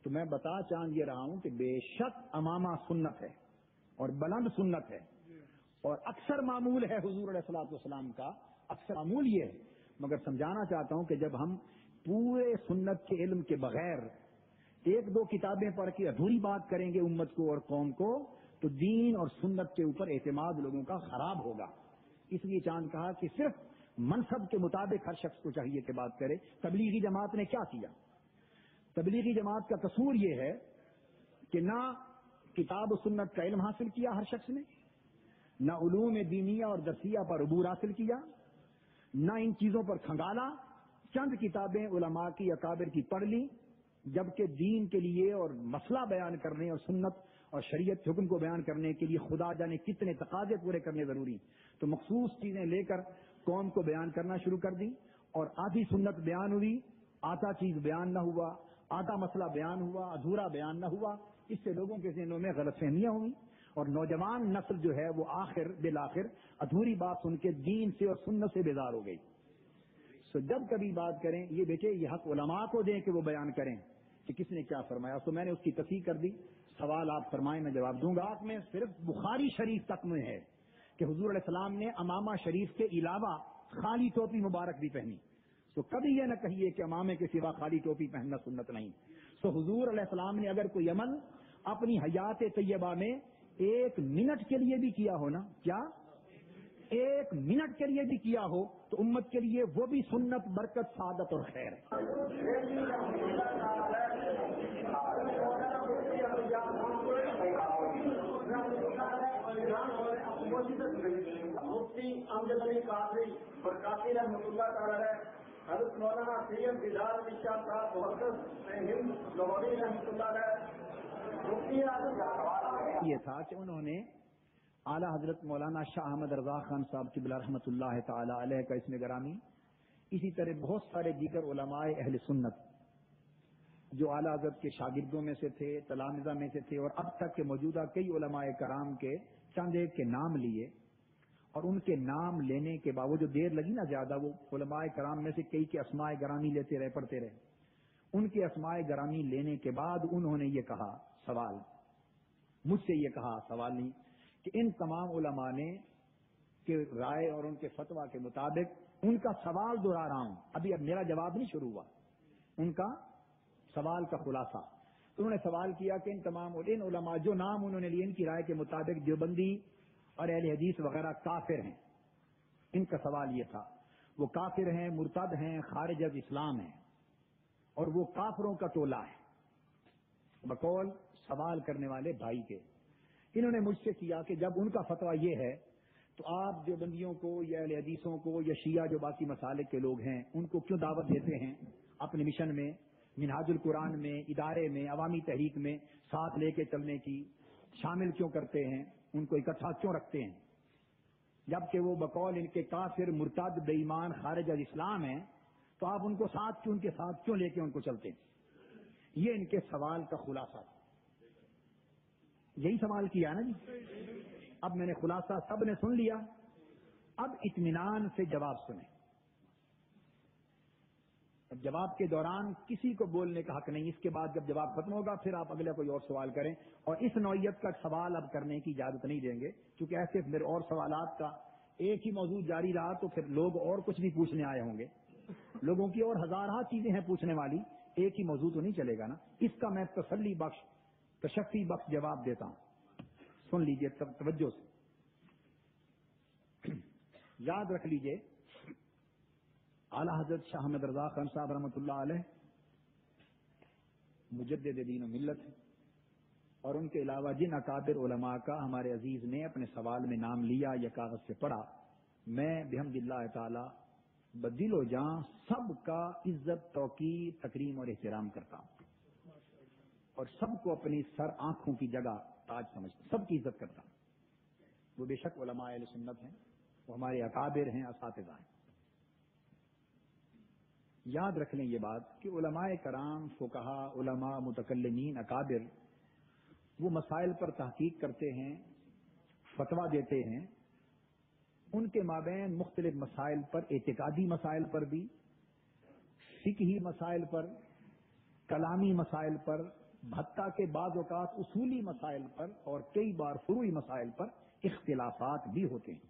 تو میں بتا چاند یہ رہا ہوں کہ بے شک امامہ سنت ہے اور بلند سنت ہے اور اکثر معمول ہے حضور علیہ الصلوۃ والسلام کا، اکثر معمول یہ ہے، مگر سمجھانا چاہتا ہوں کہ جب ہم پورے سنت کے علم کے بغیر ایک دو کتابیں پڑھ کے ادھوری بات کریں گے امت کو اور قوم کو، تو دین اور سنت کے اوپر اعتماد لوگوں کا خراب ہوگا۔ اس لیے چاند کہا کہ صرف منصب کے مطابق ہر شخص کو چاہیے کہ بات کرے۔ تبلیغی جماعت نے کیا کیا؟ تبلیغی جماعت کا قصور یہ ہے کہ نہ کتاب و سنت کا علم حاصل کیا ہر شخص نے، نہ علوم دینیہ اور درسیہ پر عبور حاصل کیا، نہ ان چیزوں پر کھنگالا، چند کتابیں علماء کی اکابر کی پڑھ لی، جبکہ دین کے لیے اور مسئلہ بیان کرنے اور سنت اور شریعت حکم کو بیان کرنے کے لیے خدا جانے کتنے تقاضے پورے کرنے ضروری، تو مخصوص چیزیں لے کر قوم کو بیان کرنا شروع کر دی، اور آدھی سنت بیان ہوئی، آدھا چیز بیان نہ ہوا، آدھا مسئلہ بیان ہوا، ادھورا بیان نہ ہوا۔ اس سے لوگوں کے ذہنوں میں غلط فہمیاں ہوئی اور نوجوان نسل جو ہے وہ بالآخر ادھوری بات سن کے دین سے اور سنت سے بیزار ہو گئی۔ سو جب کبھی بات کریں یہ بیٹے یہ حق علماء کو دیں کہ وہ بیان کریں کہ کس نے کیا فرمایا، تو میں نے اس کی تصحیح کر دی۔ سوال آپ فرمائیں میں جواب دوں گا۔ آپ میں صرف بخاری شریف تک میں ہے کہ حضور علیہ السلام نے امامہ شریف کے علاوہ خالی ٹوپی مبارک بھی پہنی، تو کبھی یہ نہ کہیے کہ امامے کے سوا خالی ٹوپی پہننا سنت نہیں۔ تو حضور علیہ السلام نے اگر کوئی عمل اپنی حیات طیبہ میں 1 منٹ کے لیے بھی کیا ہو نا، کیا 1 منٹ کے لیے بھی کیا ہو، تو امت کے لیے وہ بھی سنت، برکت، سعادت اور خیر ہے۔ مفتی امجد علی قادری برکاتی رحمۃ اللہ تعالی علیہ، حضرت مولانا سید بلال شاہ صاحب محدث ہند لاہوری رحمۃ اللہ علیہ، یہ تھا کہ انہوں نے اعلیٰ حضرت مولانا شاہ احمد رضا خان صاحب قبلہ رحمۃ اللہ تعالی علیہ کا اسم گرامی، اسی طرح بہت سارے دیگر علماء اہل سنت جو اعلیٰ حضرت کے شاگردوں میں سے تھے، تلامذہ میں سے تھے، اور اب تک کے موجودہ کئی علماء کرام کے چند ایک کے نام لیے، اور ان کے نام لینے کے بعد وہ جو دیر لگی نا زیادہ، وہ علماء کرام میں سے کئی کے اسماء گرامی لیتے رہے، پڑھتے رہے۔ ان کے اسماء گرامی لینے کے بعد انہوں نے یہ کہا، سوال مجھ سے یہ کہا، سوال نہیں، کہ ان تمام علماء نے کہ رائے اور ان کے فتویٰ کے مطابق ان کا سوال دہرا رہا ہوں، اب میرا جواب نہیں شروع ہوا، ان کا سوال کا خلاصہ۔ انہوں نے سوال کیا کہ ان علماء جو نام انہوں نے لیے ان کی رائے کے مطابق دیوبندی اور اہل حدیث وغیرہ کافر ہیں۔ ان کا سوال یہ تھا، وہ کافر ہیں، مرتد ہیں، خارج از اسلام ہیں، اور وہ کافروں کا ٹولہ ہے، بقول سوال کرنے والے بھائی کے۔ انہوں نے مجھ سے کیا کہ جب ان کا فتویٰ یہ ہے تو آپ دیوبندیوں کو یا اہل حدیثوں کو یا شیعہ جو باقی مسالک کے لوگ ہیں ان کو کیوں دعوت دیتے ہیں اپنے مشن میں، منہاج القرآن میں، ادارے میں، عوامی تحریک میں ساتھ لے کے چلنے کی، شامل کیوں کرتے ہیں، ان کو اکٹھا کیوں رکھتے ہیں، جبکہ وہ بقول ان کے کافر، مرتد، بے ایمان، خارج از اسلام ہیں، تو آپ ان کو ساتھ کیوں، ان کے ساتھ کیوں لے کے ان کو چلتے ہیں؟ یہ ان کے سوال کا خلاصہ تھا۔ یہی سوال کیا نا جی؟ اب میں نے خلاصہ سب نے سن لیا، اب اطمینان سے جواب سنیں۔ اب جواب کے دوران کسی کو بولنے کا حق نہیں، اس کے بعد جب جواب ختم ہوگا پھر آپ اگلا کوئی اور سوال کریں، اور اس نوعیت کا سوال اب کرنے کی اجازت نہیں دیں گے، کیونکہ ایسے میرے اور سوالات کا ایک ہی موضوع جاری رہا تو پھر لوگ اور کچھ بھی پوچھنے آئے ہوں گے، لوگوں کی اور ہزارہ چیزیں ہیں پوچھنے والی، ایک ہی موضوع تو نہیں چلے گا نا۔ اس کا میں تسلی بخش، تشفی بخش جواب دیتا ہوں، سن لیجئے توجہ سے، یاد رکھ لیجئے، اعلیٰ حضرت شاہ احمد رضا خان صاحب رحمۃ اللہ علیہ مجدد دین و ملت ہیں، اور ان کے علاوہ جن اکابر علماء کا ہمارے عزیز نے اپنے سوال میں نام لیا یا کاغذ سے پڑھا، میں بحمد اللہ تعالی بدل و جاں سب کا عزت، توقیر، تکریم اور احترام کرتا ہوں، اور سب کو اپنی سر آنکھوں کی جگہ تاج سمجھتا ہوں، سب کی عزت کرتا ہوں۔ وہ بے شک علماء اہل سنت ہیں، وہ ہمارے اکابر ہیں، اساتذہ ہیں۔ یاد رکھ لیں یہ بات کہ علماء کرام، فقہا، علماء، متکلمین، اکابر وہ مسائل پر تحقیق کرتے ہیں، فتویٰ دیتے ہیں، ان کے مابین مختلف مسائل پر، اعتقادی مسائل پر بھی، فقہی مسائل پر، کلامی مسائل پر، حتیٰ کہ بعض اوقات اصولی مسائل پر اور کئی بار فروعی مسائل پر اختلافات بھی ہوتے ہیں،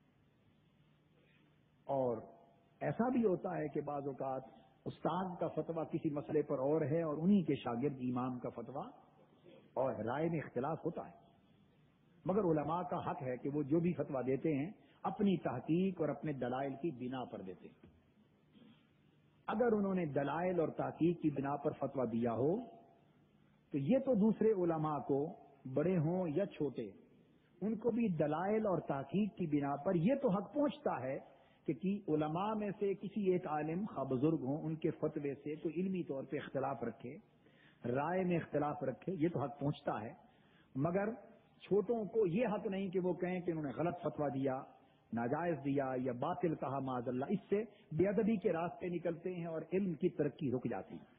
اور ایسا بھی ہوتا ہے کہ بعض اوقات استاد کا فتویٰ کسی مسئلے پر اور ہے اور انہی کے شاگرد امام کا فتویٰ اور رائے میں اختلاف ہوتا ہے، مگر علماء کا حق ہے کہ وہ جو بھی فتویٰ دیتے ہیں اپنی تحقیق اور اپنے دلائل کی بنا پر دیتے ہیں۔ اگر انہوں نے دلائل اور تحقیق کی بنا پر فتویٰ دیا ہو تو یہ تو دوسرے علماء کو، بڑے ہوں یا چھوٹے، ان کو بھی دلائل اور تحقیق کی بنا پر یہ تو حق پہنچتا ہے کہ علماء میں سے کسی ایک عالم خواہ بزرگ ہوں، ان کے فتوے سے کوئی علمی طور پہ اختلاف رکھے، رائے میں اختلاف رکھے، یہ تو حق پہنچتا ہے، مگر چھوٹوں کو یہ حق نہیں کہ وہ کہیں کہ انہوں نے غلط فتویٰ دیا، ناجائز دیا یا باطل کہا معاذ اللہ۔ اس سے بے ادبی کے راستے نکلتے ہیں اور علم کی ترقی رک جاتی ہے۔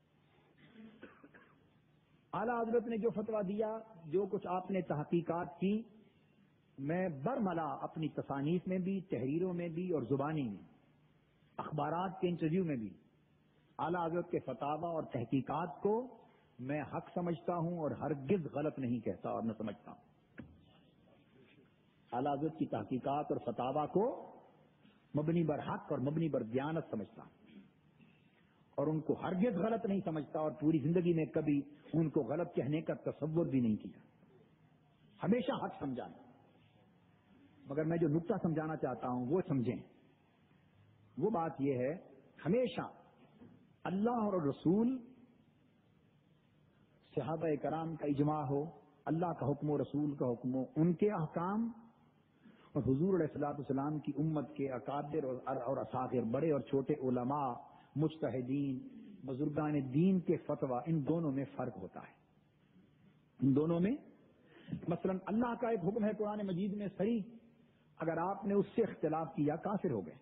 اعلیٰ حضرت نے جو فتویٰ دیا، جو کچھ آپ نے تحقیقات کی، میں برملا اپنی تصانیف میں بھی، تحریروں میں بھی اور زبانی میں، اخبارات کے انٹرویو میں بھی اعلیٰ حضرت کے فتاوی اور تحقیقات کو میں حق سمجھتا ہوں اور ہرگز غلط نہیں کہتا اور نہ سمجھتا ہوں۔ اعلیٰ حضرت کی تحقیقات اور فتاوی کو مبنی بر حق اور مبنی بر دیانت سمجھتا ہوں، اور ان کو ہرگز غلط نہیں سمجھتا، اور پوری زندگی میں کبھی ان کو غلط کہنے کا تصور بھی نہیں کیا، ہمیشہ حق سمجھا ہے۔ مگر میں جو نقطہ سمجھانا چاہتا ہوں وہ سمجھیں، وہ بات یہ ہے، ہمیشہ اللہ اور رسول، صحابہ کرام کا اجماع ہو، اللہ کا حکم و رسول کا حکم ہو، ان کے احکام اور حضور علیہ الصلوۃ والسلام کی امت کے اکابر اور اصاغر، بڑے اور چھوٹے علماء، مجتہدین، بزرگان دین کے فتویٰ، ان دونوں میں فرق ہوتا ہے۔ ان دونوں میں مثلا اللہ کا ایک حکم ہے قرآن مجید میں صریح، اگر آپ نے اس سے اختلاف کیا کافر ہو گئے۔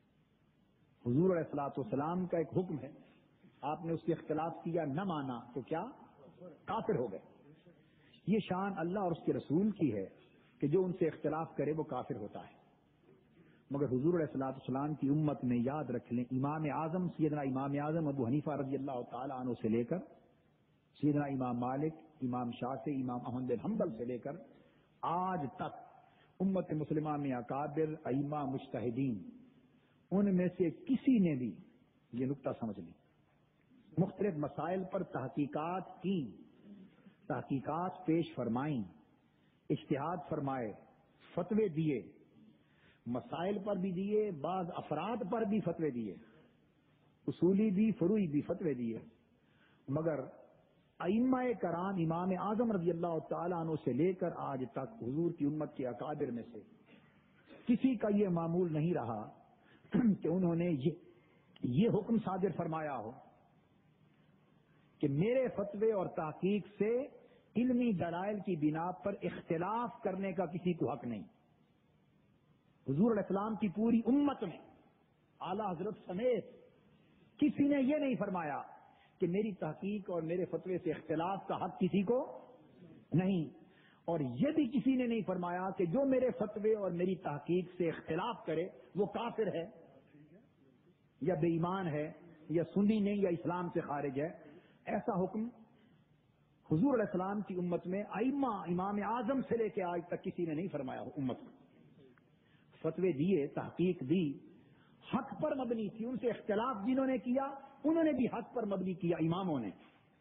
حضور علیہ الصلوۃ والسلام کا ایک حکم ہے، آپ نے اس سے اختلاف کیا، نہ مانا تو کیا؟ کافر ہو گئے۔ یہ شان اللہ اور اس کے رسول کی ہے کہ جو ان سے اختلاف کرے وہ کافر ہوتا ہے۔ مگر حضور علیہ الصلوۃ والسلام کی امت میں یاد رکھ لیں، امام اعظم سیدنا امام اعظم ابو حنیفہ رضی اللہ تعالی عنہ سے لے کر سیدنا امام مالک، امام شافعی، امام احمد بن حنبل سے لے کر آج تک امت مسلمہ میں اکابر، ائمہ، مجتہدین، ان میں سے کسی نے بھی یہ نقطہ سمجھ لی، مختلف مسائل پر تحقیقات کی، تحقیقات پیش فرمائیں، اجتہاد فرمائے، فتوے دیے، مسائل پر بھی دیے، بعض افراد پر بھی فتوے دیے، اصولی بھی فروعی بھی فتوے دیے، مگر ائمہ کرام، امام اعظم رضی اللہ تعالی عنہ سے لے کر آج تک حضور کی امت کے اکابر میں سے کسی کا یہ معمول نہیں رہا کہ انہوں نے یہ حکم صادر فرمایا ہو کہ میرے فتوے اور تحقیق سے علمی دلائل کی بنا پر اختلاف کرنے کا کسی کو حق نہیں۔ حضور علیہ السلام کی پوری امت میں اعلیٰ حضرت سمیت کسی نے یہ نہیں فرمایا کہ میری تحقیق اور میرے فتوے سے اختلاف کا حق کسی کو نہیں، اور یہ بھی کسی نے نہیں فرمایا کہ جو میرے فتوے اور میری تحقیق سے اختلاف کرے وہ کافر ہے یا بے ایمان ہے یا سنی نہیں یا اسلام سے خارج ہے۔ ایسا حکم حضور علیہ السلام کی امت میں ائمہ، امام اعظم سے لے کے آج تک کسی نے نہیں فرمایا امت کو۔ فتوے دیے، تحقیق دی، حق پر مبنی تھی، ان سے اختلاف جنہوں نے کیا انہوں نے بھی حق پر مبنی کیا، اماموں نے۔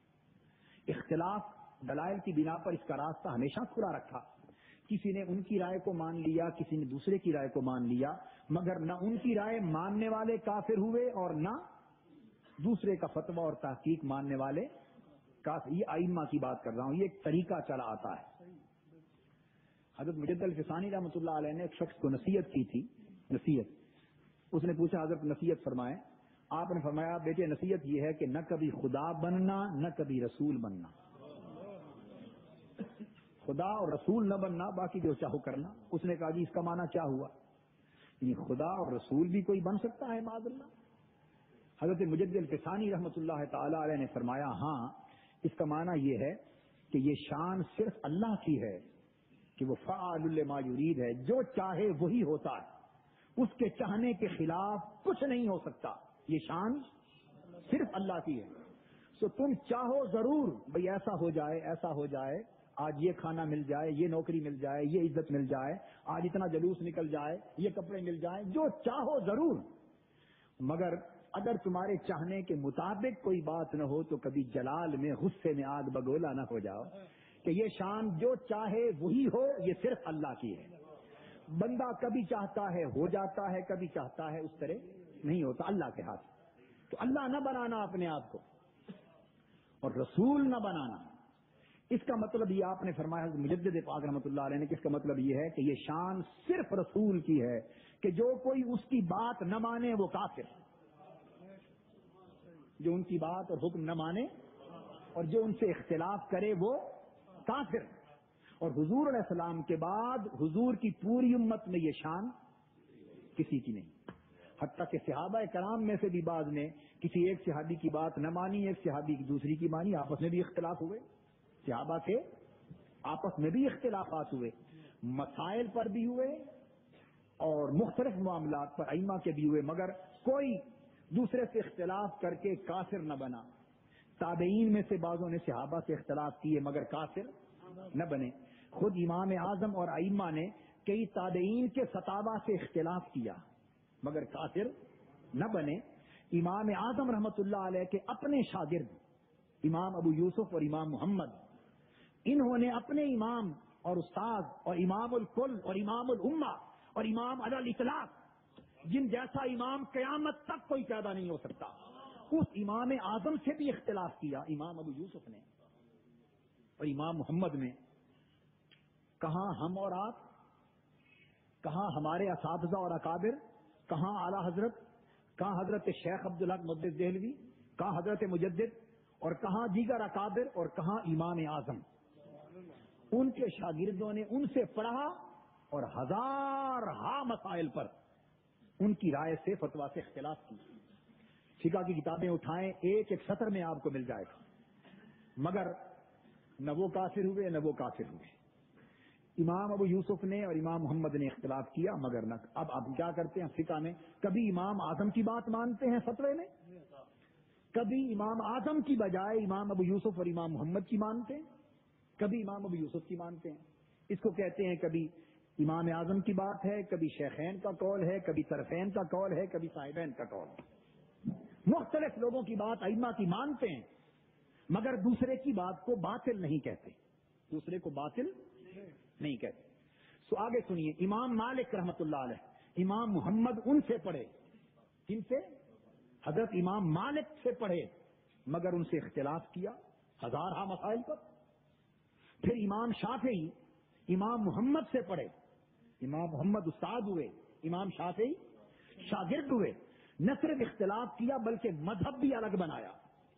اختلاف دلائل کی بنا پر اس کا راستہ ہمیشہ کھلا رکھا، کسی نے ان کی رائے کو مان لیا، کسی نے دوسرے کی رائے کو مان لیا، مگر نہ ان کی رائے ماننے والے کافر ہوئے اور نہ دوسرے کا فتویٰ اور تحقیق ماننے والے کافر۔ یہ ائمہ کی بات کر رہا ہوں، یہ ایک طریقہ چلا آتا ہے۔ حضرت مجد الفسانی رحمۃ اللہ علیہ نے ایک شخص کو نصیحت کی تھی، نصیحت، اس نے پوچھا حضرت نصیحت فرمائیں، آپ نے فرمایا بیٹے نصیحت یہ ہے کہ نہ کبھی خدا بننا نہ کبھی رسول بننا، خدا اور رسول نہ بننا، باقی جو چاہو کرنا۔ اس نے کہا جی اس کا معنی کیا ہوا؟ یعنی خدا اور رسول بھی کوئی بن سکتا ہے معاذ اللہ؟ حضرت مجد الفسانی رحمۃ اللہ تعالی علیہ نے فرمایا ہاں، اس کا معنی یہ ہے کہ یہ شان صرف اللہ کی ہے کہ وہ فعال لما یرید ہے، جو چاہے وہی ہوتا ہے، اس کے چاہنے کے خلاف کچھ نہیں ہو سکتا۔ یہ شان صرف اللہ کی ہے۔ تو تم چاہو ضرور بھئی ایسا ہو جائے، ایسا ہو جائے، آج یہ کھانا مل جائے، یہ نوکری مل جائے، یہ عزت مل جائے، آج اتنا جلوس نکل جائے، یہ کپڑے مل جائیں، جو چاہو ضرور، مگر اگر تمہارے چاہنے کے مطابق کوئی بات نہ ہو تو کبھی جلال میں غصے میں آگ بگولا نہ ہو جاؤ کہ یہ شان جو چاہے وہی ہو، یہ صرف اللہ کی ہے۔ بندہ کبھی چاہتا ہے ہو جاتا ہے، کبھی چاہتا ہے اس طرح نہیں ہوتا، اللہ کے ہاتھ۔ تو اللہ نہ بنانا اپنے آپ کو اور رسول نہ بنانا، اس کا مطلب یہ آپ نے فرمایا مجدد پاک رحمۃ اللہ علیہ نے کہ اس کا مطلب یہ ہے کہ یہ شان صرف رسول کی ہے کہ جو کوئی اس کی بات نہ مانے وہ کافر، جو ان کی بات اور حکم نہ مانے اور جو ان سے اختلاف کرے وہ کافر۔ اور حضور علیہ السلام کے بعد حضور کی پوری امت میں یہ شان کسی کی نہیں، حتیٰ کہ صحابہ کرام میں سے بھی بعض نے کسی ایک صحابی کی بات نہ مانی، ایک صحابی کی دوسری کی مانی، آپس میں بھی اختلاف ہوئے، صحابہ کے آپس میں بھی اختلافات ہوئے، مسائل پر بھی ہوئے اور مختلف معاملات پر ائمہ کے بھی ہوئے، مگر کوئی دوسرے سے اختلاف کر کے کافر نہ بنا۔ تابعین میں سے بعضوں نے صحابہ سے اختلاف کیے مگر کافر نہ بنے۔ خود امام اعظم اور ائمہ نے کئی تابعین کے فتاوی سے اختلاف کیا مگر کافر نہ بنے۔ امام اعظم رحمت اللہ علیہ کے اپنے شاگرد امام ابو یوسف اور امام محمد، انہوں نے اپنے امام اور استاد اور امام الکل اور امام الامہ اور امام علی الاطلاق، جن جیسا امام قیامت تک کوئی پیدا نہیں ہو سکتا، اس امام اعظم سے بھی اختلاف کیا، امام ابو یوسف نے اور امام محمد میں۔ کہاں ہم اور آپ، کہاں ہمارے اساتذہ اور اکابر، کہاں اعلی حضرت، کہاں حضرت شیخ عبدالحق محدث دہلوی، کہاں حضرت مجدد، اور کہاں دیگر اکابر، اور کہاں امام اعظم۔ ان کے شاگردوں نے ان سے پڑھا اور ہزارہا مسائل پر ان کی رائے سے فتویٰ سے اختلاف کی۔ فقہ کی کتابیں اٹھائیں، ایک ایک سطر میں آپ کو مل جائے گا، مگر نہ وہ کافر ہوئے نہ وہ کافر ہوئے۔ امام ابو یوسف نے اور امام محمد نے اختلاف کیا مگر نہ۔ اب آپ کیا کرتے ہیں فقہ میں، کبھی امام اعظم کی بات مانتے ہیں فتوے میں، کبھی امام اعظم کی بجائے امام ابو یوسف اور امام محمد کی مانتے ہیں، کبھی امام ابو یوسف کی مانتے ہیں۔ اس کو کہتے ہیں کبھی امام اعظم کی بات ہے، کبھی شیخین کا قول ہے، کبھی طرفین کا قول ہے، کبھی صاحبین کا قول ہے۔ مختلف لوگوں کی بات ائمہ کی مانتے ہیں مگر دوسرے کی بات کو باطل نہیں کہتے، دوسرے کو باطل نہیں کہتے۔ سو آگے سنیے، امام مالک رحمت اللہ علیہ، امام محمد ان سے پڑھے، کن سے؟ حضرت امام مالک سے پڑھے مگر ان سے اختلاف کیا ہزارہا مسائل پر۔ پھر امام شافعی امام محمد سے پڑھے، امام محمد استاد ہوئے، امام شافعی شاگرد ہوئے، نہ صرف اختلاف کیا بلکہ مذہب بھی الگ بنایا،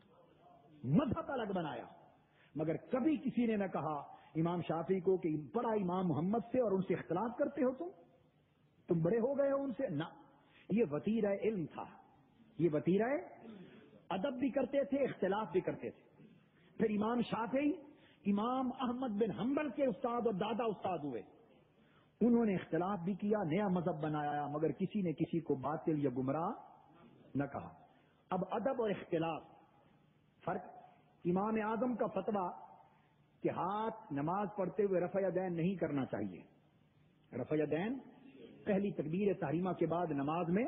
مذہب الگ بنایا، مگر کبھی کسی نے نہ کہا امام شافعی کو کہ پڑھا امام محمد سے اور ان سے اختلاف کرتے ہو، تم بڑے ہو گئے ہو ان سے، نہ، یہ وتیرہ علم تھا، یہ وتیرہ ادب بھی کرتے تھے، اختلاف بھی کرتے تھے۔ پھر امام شافعی امام احمد بن حنبل کے استاد اور دادا استاد ہوئے، انہوں نے اختلاف بھی کیا، نیا مذہب بنایا، مگر کسی نے کسی کو باطل یا گمراہ نہ کہا۔ اب ادب اور اختلاف فرق، امام اعظم کا فتویٰ کہ ہاتھ نماز پڑھتے ہوئے رفع یدین نہیں کرنا چاہیے، رفع یدین پہلی تکبیر تحریمہ کے بعد نماز میں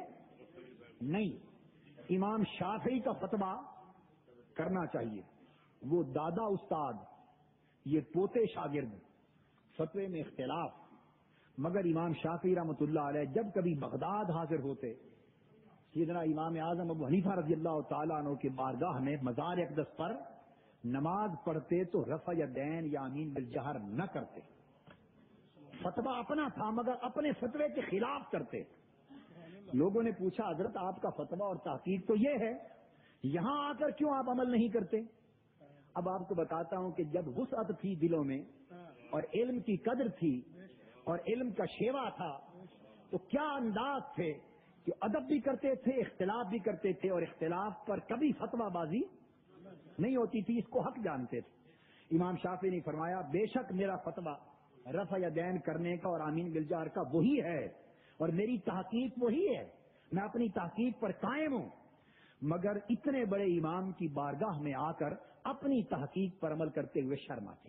نہیں۔ امام شافعی کا فتویٰ کرنا چاہیے، وہ دادا استاد یہ پوتے شاگرد، فتوے میں اختلاف، مگر امام شافعی رحمۃ اللہ علیہ جب کبھی بغداد حاضر ہوتے، سیدنا امام اعظم ابو حنیفہ رضی اللہ تعالیٰ عنہ کے بارگاہ میں مزار اقدس پر نماز پڑھتے تو رفع یدین یا آمین بالجہر نہ کرتے، فتویٰ اپنا تھا مگر اپنے فتوے کے خلاف کرتے۔ لوگوں نے پوچھا حضرت آپ کا فتویٰ اور تحقیق تو یہ ہے، یہاں آ کر کیوں آپ عمل نہیں کرتے؟ اب آپ کو بتاتا ہوں کہ جب وسعت تھی دلوں میں اور علم کی قدر تھی اور علم کا شیوا تھا تو کیا انداز تھے کہ ادب بھی کرتے تھے، اختلاف بھی کرتے تھے، اور اختلاف پر کبھی فتویٰ بازی نہیں ہوتی تھی، اس کو حق جانتے تھے۔ امام شافعی نے فرمایا بے شک میرا فتویٰ رفع یدین کرنے کا اور آمین بالجہر کا وہی ہے اور میری تحقیق وہی ہے، میں اپنی تحقیق پر قائم ہوں، مگر اتنے بڑے امام کی بارگاہ میں آ کر اپنی تحقیق پر عمل کرتے ہوئے شرم آتی.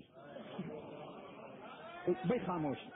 بھائی خاموش.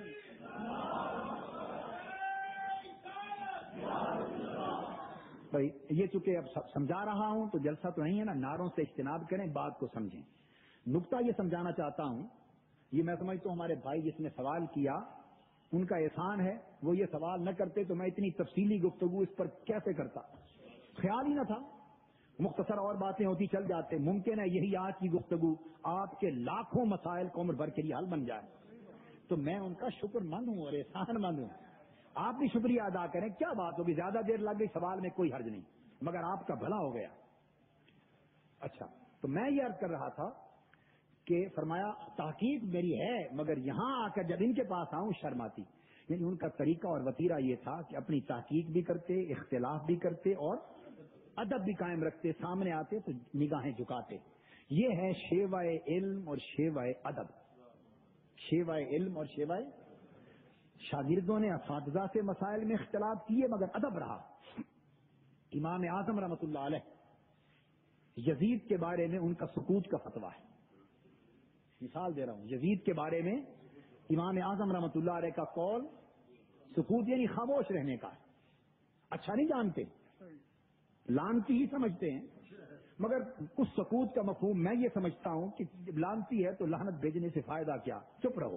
بھائی یہ چونکہ اب سمجھا رہا ہوں تو جلسہ تو نہیں ہے نا, نعروں سے اجتناب کریں, بات کو سمجھیں. نقطہ یہ سمجھانا چاہتا ہوں, یہ میں سمجھتا ہوں ہمارے بھائی جس نے سوال کیا ان کا احسان ہے, وہ یہ سوال نہ کرتے تو میں اتنی تفصیلی گفتگو اس پر کیسے کرتا, خیال ہی نہ تھا. مختصر اور باتیں ہوتی چل جاتے. ممکن ہے یہی آج کی گفتگو آپ کے لاکھوں مسائل کو عمر بھر کے لیے حل بن جائے. تو میں ان کا شکر مند ہوں اور احسان مند ہوں. آپ بھی شکریہ ادا کریں. کیا بات ہوگی, زیادہ دیر لگ گئی, سوال میں کوئی حرج نہیں, مگر آپ کا بھلا ہو گیا. اچھا, تو میں یہ عرض کر رہا تھا کہ فرمایا تحقیق میری ہے, مگر یہاں آ کر جب ان کے پاس آؤں شرم آتی. یعنی ان کا طریقہ اور وتیرہ یہ تھا کہ اپنی تحقیق بھی کرتے, اختلاف بھی کرتے اور ادب بھی قائم رکھتے. سامنے آتے تو نگاہیں جھکاتے. یہ ہے شیوائے علم اور شیوائے ادب. شیوائے علم اور شیوائے. شاگردوں نے اساتذہ سے مسائل میں اختلاف کیے مگر ادب رہا. امام اعظم رحمۃ اللہ علیہ یزید کے بارے میں ان کا سکوت کا فتویٰ ہے. مثال دے رہا ہوں, یزید کے بارے میں امام اعظم رحمۃ اللہ علیہ کا قول سکوت یعنی خاموش رہنے کا. اچھا نہیں جانتے, لانتی ہی سمجھتے ہیں, مگر اس سکوت کا مفہوم میں یہ سمجھتا ہوں کہ جب لانتی ہے تو لعنت بھیجنے سے فائدہ کیا, چپ رہو,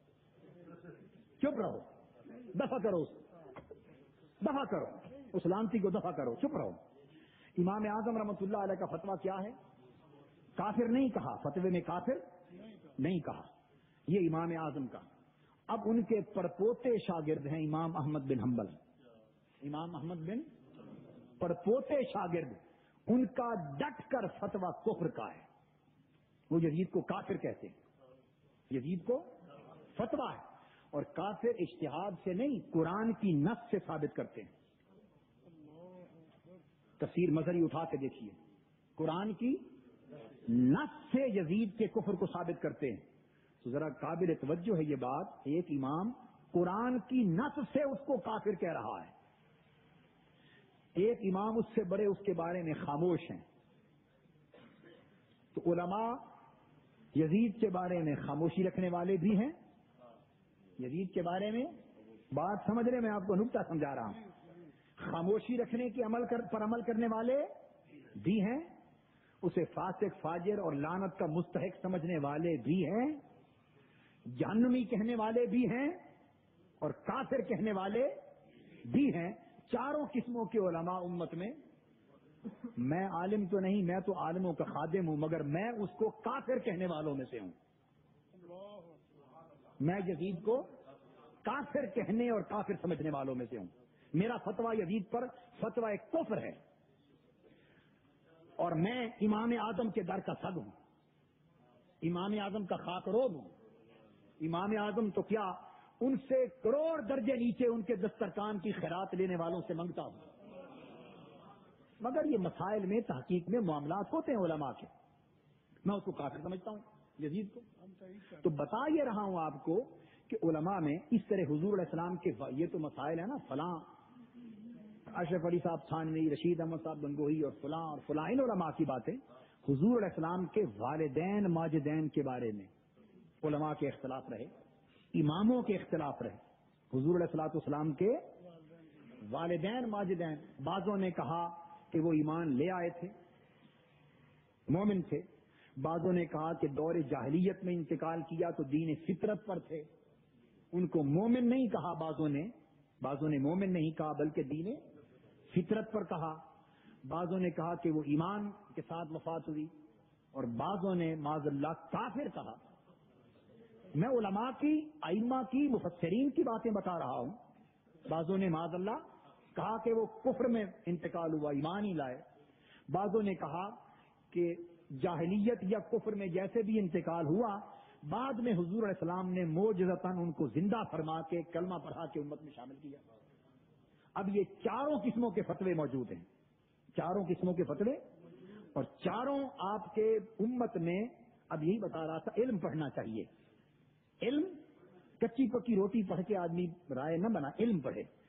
چپ رہو, دفع کرو, دفع کرو, اس لانتی کو دفع کرو, چپ رہو. امام اعظم رحمۃ اللہ علیہ کا فتویٰ کیا ہے؟ کافر نہیں کہا, فتوے میں کافر نہیں کہا. یہ امام اعظم کا. اب ان کے پرپوتے شاگرد ہیں امام احمد بن حنبل. امام احمد بن پرپوتے شاگرد, ان کا ڈٹ کر فتویٰ کفر کا ہے. وہ یزید کو کافر کہتے ہیں. یزید کو فتویٰ ہے, اور کافر اجتہاد سے نہیں قرآن کی نص سے ثابت کرتے ہیں. تفسیر مظہری اٹھا کے دیکھیے, قرآن کی نص سے یزید کے کفر کو ثابت کرتے ہیں. تو ذرا قابل توجہ ہے یہ بات, ایک امام قرآن کی نص سے اس کو کافر کہہ رہا ہے, ایک امام اس سے بڑے اس کے بارے میں خاموش ہیں. تو علماء یزید کے بارے میں خاموشی رکھنے والے بھی ہیں, یزید کے بارے میں بات سمجھ رہے, میں آپ کو نکتہ سمجھا رہا ہوں. خاموشی رکھنے کے پر عمل کرنے والے بھی ہیں, اسے فاسق فاجر اور لعنت کا مستحق سمجھنے والے بھی ہیں, جہنمی کہنے والے بھی ہیں, اور کافر کہنے والے بھی ہیں. چاروں قسموں کے علماء امت میں. میں عالم تو نہیں, میں تو عالموں کا خادم ہوں, مگر میں اس کو کافر کہنے والوں میں سے ہوں. میں یزید کو کافر کہنے اور کافر سمجھنے والوں میں سے ہوں. میرا فتویٰ یزید پر فتویٰ کفر ہے, اور میں امام اعظم کے در کا سگ ہوں, امام اعظم کا خاکروب ہوں. امام اعظم تو کیا, ان سے کروڑ درجے نیچے ان کے دسترخوان کی خیرات لینے والوں سے منگتا ہوں. مگر یہ مسائل میں تحقیق میں معاملات ہوتے ہیں علماء کے, میں اس کو کافر سمجھتا ہوں یزید کو. تو بتا یہ رہا ہوں آپ کو کہ علماء میں اس طرح حضور علیہ السلام کے یہ تو مسائل ہیں نا, فلاں اشرف علی صاحب تھانوی, رشید احمد صاحب گنگوہی اور فلاں ان علماء کی باتیں. حضور علیہ السلام کے والدین ماجدین کے بارے میں علماء کے اختلاف رہے, اماموں کے اختلاف رہے. حضور علیہ السلام کے والدین ماجدین, بعضوں نے کہا کہ وہ ایمان لے آئے تھے, مومن تھے. بعضوں نے کہا کہ دور جاہلیت میں انتقال کیا تو دین فطرت پر تھے, ان کو مومن نہیں کہا. بعضوں نے مومن نہیں کہا بلکہ دین فطرت پر کہا. بعضوں نے کہا کہ وہ ایمان کے ساتھ وفات ہوئی, اور بعضوں نے معاذ اللہ کافر کہا. میں علماء کی, ائمہ کی, مفسرین کی باتیں بتا رہا ہوں. بعضوں نے معاذ اللہ کہا کہ وہ کفر میں انتقال ہوا, ایمان ہی لائے. بعضوں نے کہا کہ جاہلیت یا کفر میں جیسے بھی انتقال ہوا, بعد میں حضور علیہ السلام نے معجزتاً ان کو زندہ فرما کے کلمہ پڑھا کے امت میں شامل کیا. اب یہ چاروں قسموں کے فتوے موجود ہیں, چاروں قسموں کے فتوے, اور چاروں آپ کے امت میں. اب یہی بتا رہا تھا, علم پڑھنا چاہیے. علم, کچی پکی روٹی پڑھ کے آدمی رائے نہ بنا, علم پڑھے.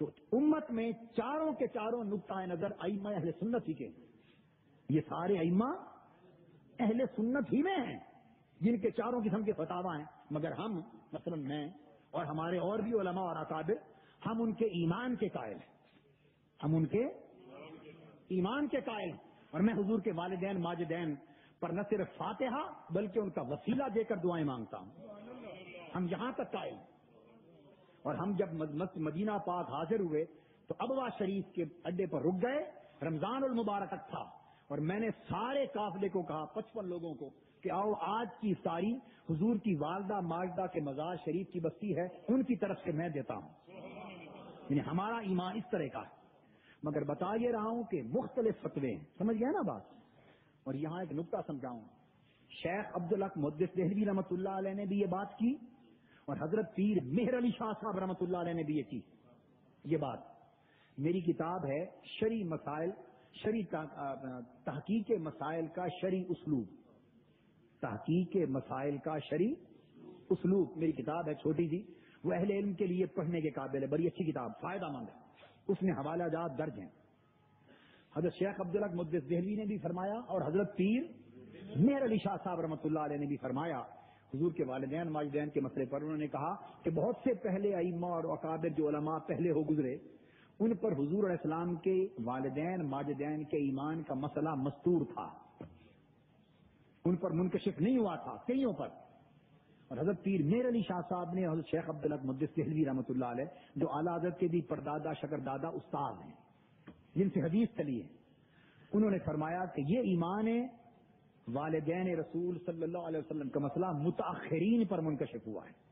تو امت میں چاروں کے چاروں نقطۂ نظر ائمہ اہل سنت ہی کے، یہ سارے ائمہ اہل سنت ہی میں ہیں جن کے چاروں قسم کے فتاوا ہیں، مگر ہم مثلا میں اور ہمارے اور بھی علماء اور اکابر ہم ان کے ایمان کے قائل ہیں، ہم ان کے ایمان کے قائل ہیں، اور میں حضور کے والدین ماجدین پر نہ صرف فاتحہ بلکہ ان کا وسیلہ دے کر دعائیں مانگتا ہوں، ہم یہاں تک قائل ہیں۔ اور ہم جب مدینہ پاک حاضر ہوئے تو ابوا شریف کے اڈے پر رک گئے، رمضان المبارک تھا، اور میں نے سارے قافلے کو کہا 55 لوگوں کو کہ آؤ آج کی افطاری حضور کی والدہ ماجدہ کے مزار شریف کی بستی ہے ان کی طرف سے میں دیتا ہوں، یعنی ہمارا ایمان اس طرح کا ہے۔ مگر بتا یہ رہا ہوں کہ مختلف فتوے ہیں، سمجھ گئے نا بات؟ اور یہاں ایک نقطہ سمجھاؤں، شیخ عبدالحق محدث دہلوی رحمۃ اللہ علیہ نے بھی یہ بات کی، اور حضرت پیر مہر علی شاہ صاحب رحمۃ اللہ علیہ نے بھی یہ کی یہ بات۔ میری کتاب ہے شرعی مسائل، شرعی تحقیق مسائل کا شرعی اسلوب، تحقیق مسائل کا شرعی اسلوب، میری کتاب ہے چھوٹی سی، وہ اہل علم کے لیے پڑھنے کے قابل ہے، بڑی اچھی کتاب، فائدہ مند ہے، اس میں حوالہ جات درج ہیں۔ حضرت شیخ عبدالحق محدث دہلوی نے بھی فرمایا اور حضرت پیر مہر علی شاہ صاحب رحمۃ اللہ علیہ نے بھی فرمایا حضور کے والدین ماجدین کے مسئلے پر۔ انہوں نے کہا کہ بہت سے پہلے ائمہ اور اکابر جو علماء پہلے ہو گزرے ان پر حضور علیہ السلام کے والدین ماجدین کے ایمان کا مسئلہ مستور تھا، ان پر منکشف نہیں ہوا تھا کئیوں پر۔ اور حضرت پیر مہر علی شاہ صاحب نے حضرت شیخ عبدالحق محدث دہلوی رحمۃ اللہ علیہ جو اعلیٰ حضرت کے بھی پردادا شکردادا استاد ہیں جن سے حدیث چلی ہے، انہوں نے فرمایا کہ یہ ایمان والدین رسول صلی اللہ علیہ وسلم کا مسئلہ متاخرین پر منکشف ہوا ہے،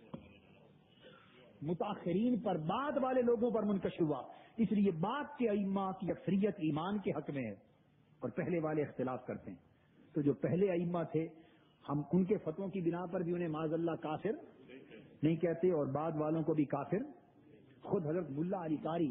متاخرین پر، بعد والے لوگوں پر منکشف ہوا، اس لیے بعد کے ائمہ کی اکثریت ایمان کے حق میں ہے اور پہلے والے اختلاف کرتے ہیں۔ تو جو پہلے ائمہ تھے ہم ان کے فتووں کی بنا پر بھی انہیں معاذ اللہ کافر نہیں کہتے، اور بعد والوں کو بھی کافر۔ خود حضرت ملا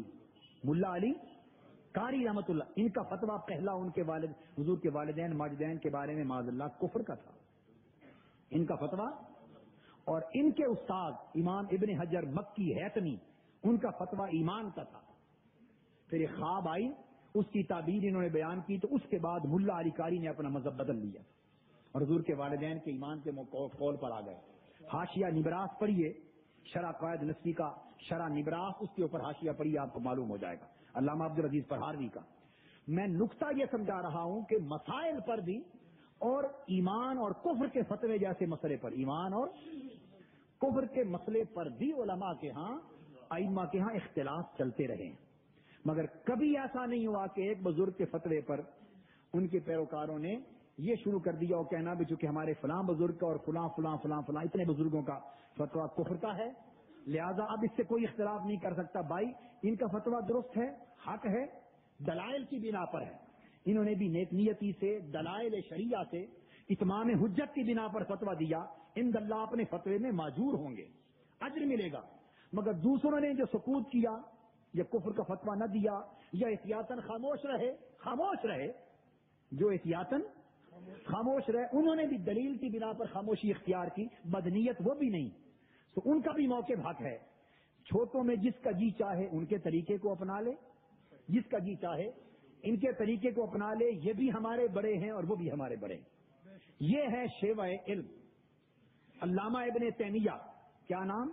علی قاری رحمت اللہ، ان کا فتویٰ پہلا ان کے والد حضور کے والدین ماجدین کے بارے میں معاذ اللہ کفر کا تھا، ان کا فتویٰ، اور ان کے استاد امام ابن حجر مکی حیتمی ان کا فتویٰ ایمان کا تھا۔ پھر ایک خواب آئی، اس کی تعبیر انہوں نے بیان کی، تو اس کے بعد ملا علی قاری نے اپنا مذہب بدل لیا اور حضور کے والدین کے ایمان کے قول پر آ گئے۔ حاشیہ نبراس پڑھیے، شرح قواعد نسبی کا شرح نبراس، اس کے اوپر حاشیہ پڑھیے، آپ کو معلوم ہو جائے گا، علامہ عبدالعزیز پرہاروی کا۔ میں نقطہ یہ سمجھا رہا ہوں کہ مسائل پر بھی اور ایمان اور کفر کے فتوے جیسے مسئلے پر، ایمان اور کفر کے مسئلے پر بھی علماء کے ہاں ائمہ کے ہاں اختلاف چلتے رہے ہیں، مگر کبھی ایسا نہیں ہوا کہ ایک بزرگ کے فتوے پر ان کے پیروکاروں نے یہ شروع کر دیا اور کہنا بھی چونکہ ہمارے فلاں بزرگ کا اور فلاں فلاں فلاں فلاں اتنے بزرگوں کا فتویٰ کفر کا ہے لہذا اب اس سے کوئی اختلاف نہیں کر سکتا۔ بھائی ان کا فتویٰ درست ہے، حق ہے، دلائل کی بنا پر ہے، انہوں نے بھی نیک نیتی سے دلائل شریعہ سے اتمام حجت کی بنا پر فتویٰ دیا، ان اللہ اپنے فتوے میں معذور ہوں گے، اجر ملے گا۔ مگر دوسروں نے جو سکوت کیا یا کفر کا فتویٰ نہ دیا یا احتیاطاً خاموش رہے جو احتیاطاً خاموش رہے، انہوں نے بھی دلیل کی بنا پر خاموشی اختیار کی، بدنیت وہ بھی نہیں، تو ان کا بھی موقع حق ہے۔ چھوٹوں میں جس کا جی چاہے ان کے طریقے کو اپنا لے، جس کا جی چاہے ان کے طریقے کو اپنا لے، یہ بھی ہمارے بڑے ہیں اور وہ بھی ہمارے بڑے ہیں۔ یہ ہے شیوہ علم۔ علامہ ابن تیمیہ، کیا نام؟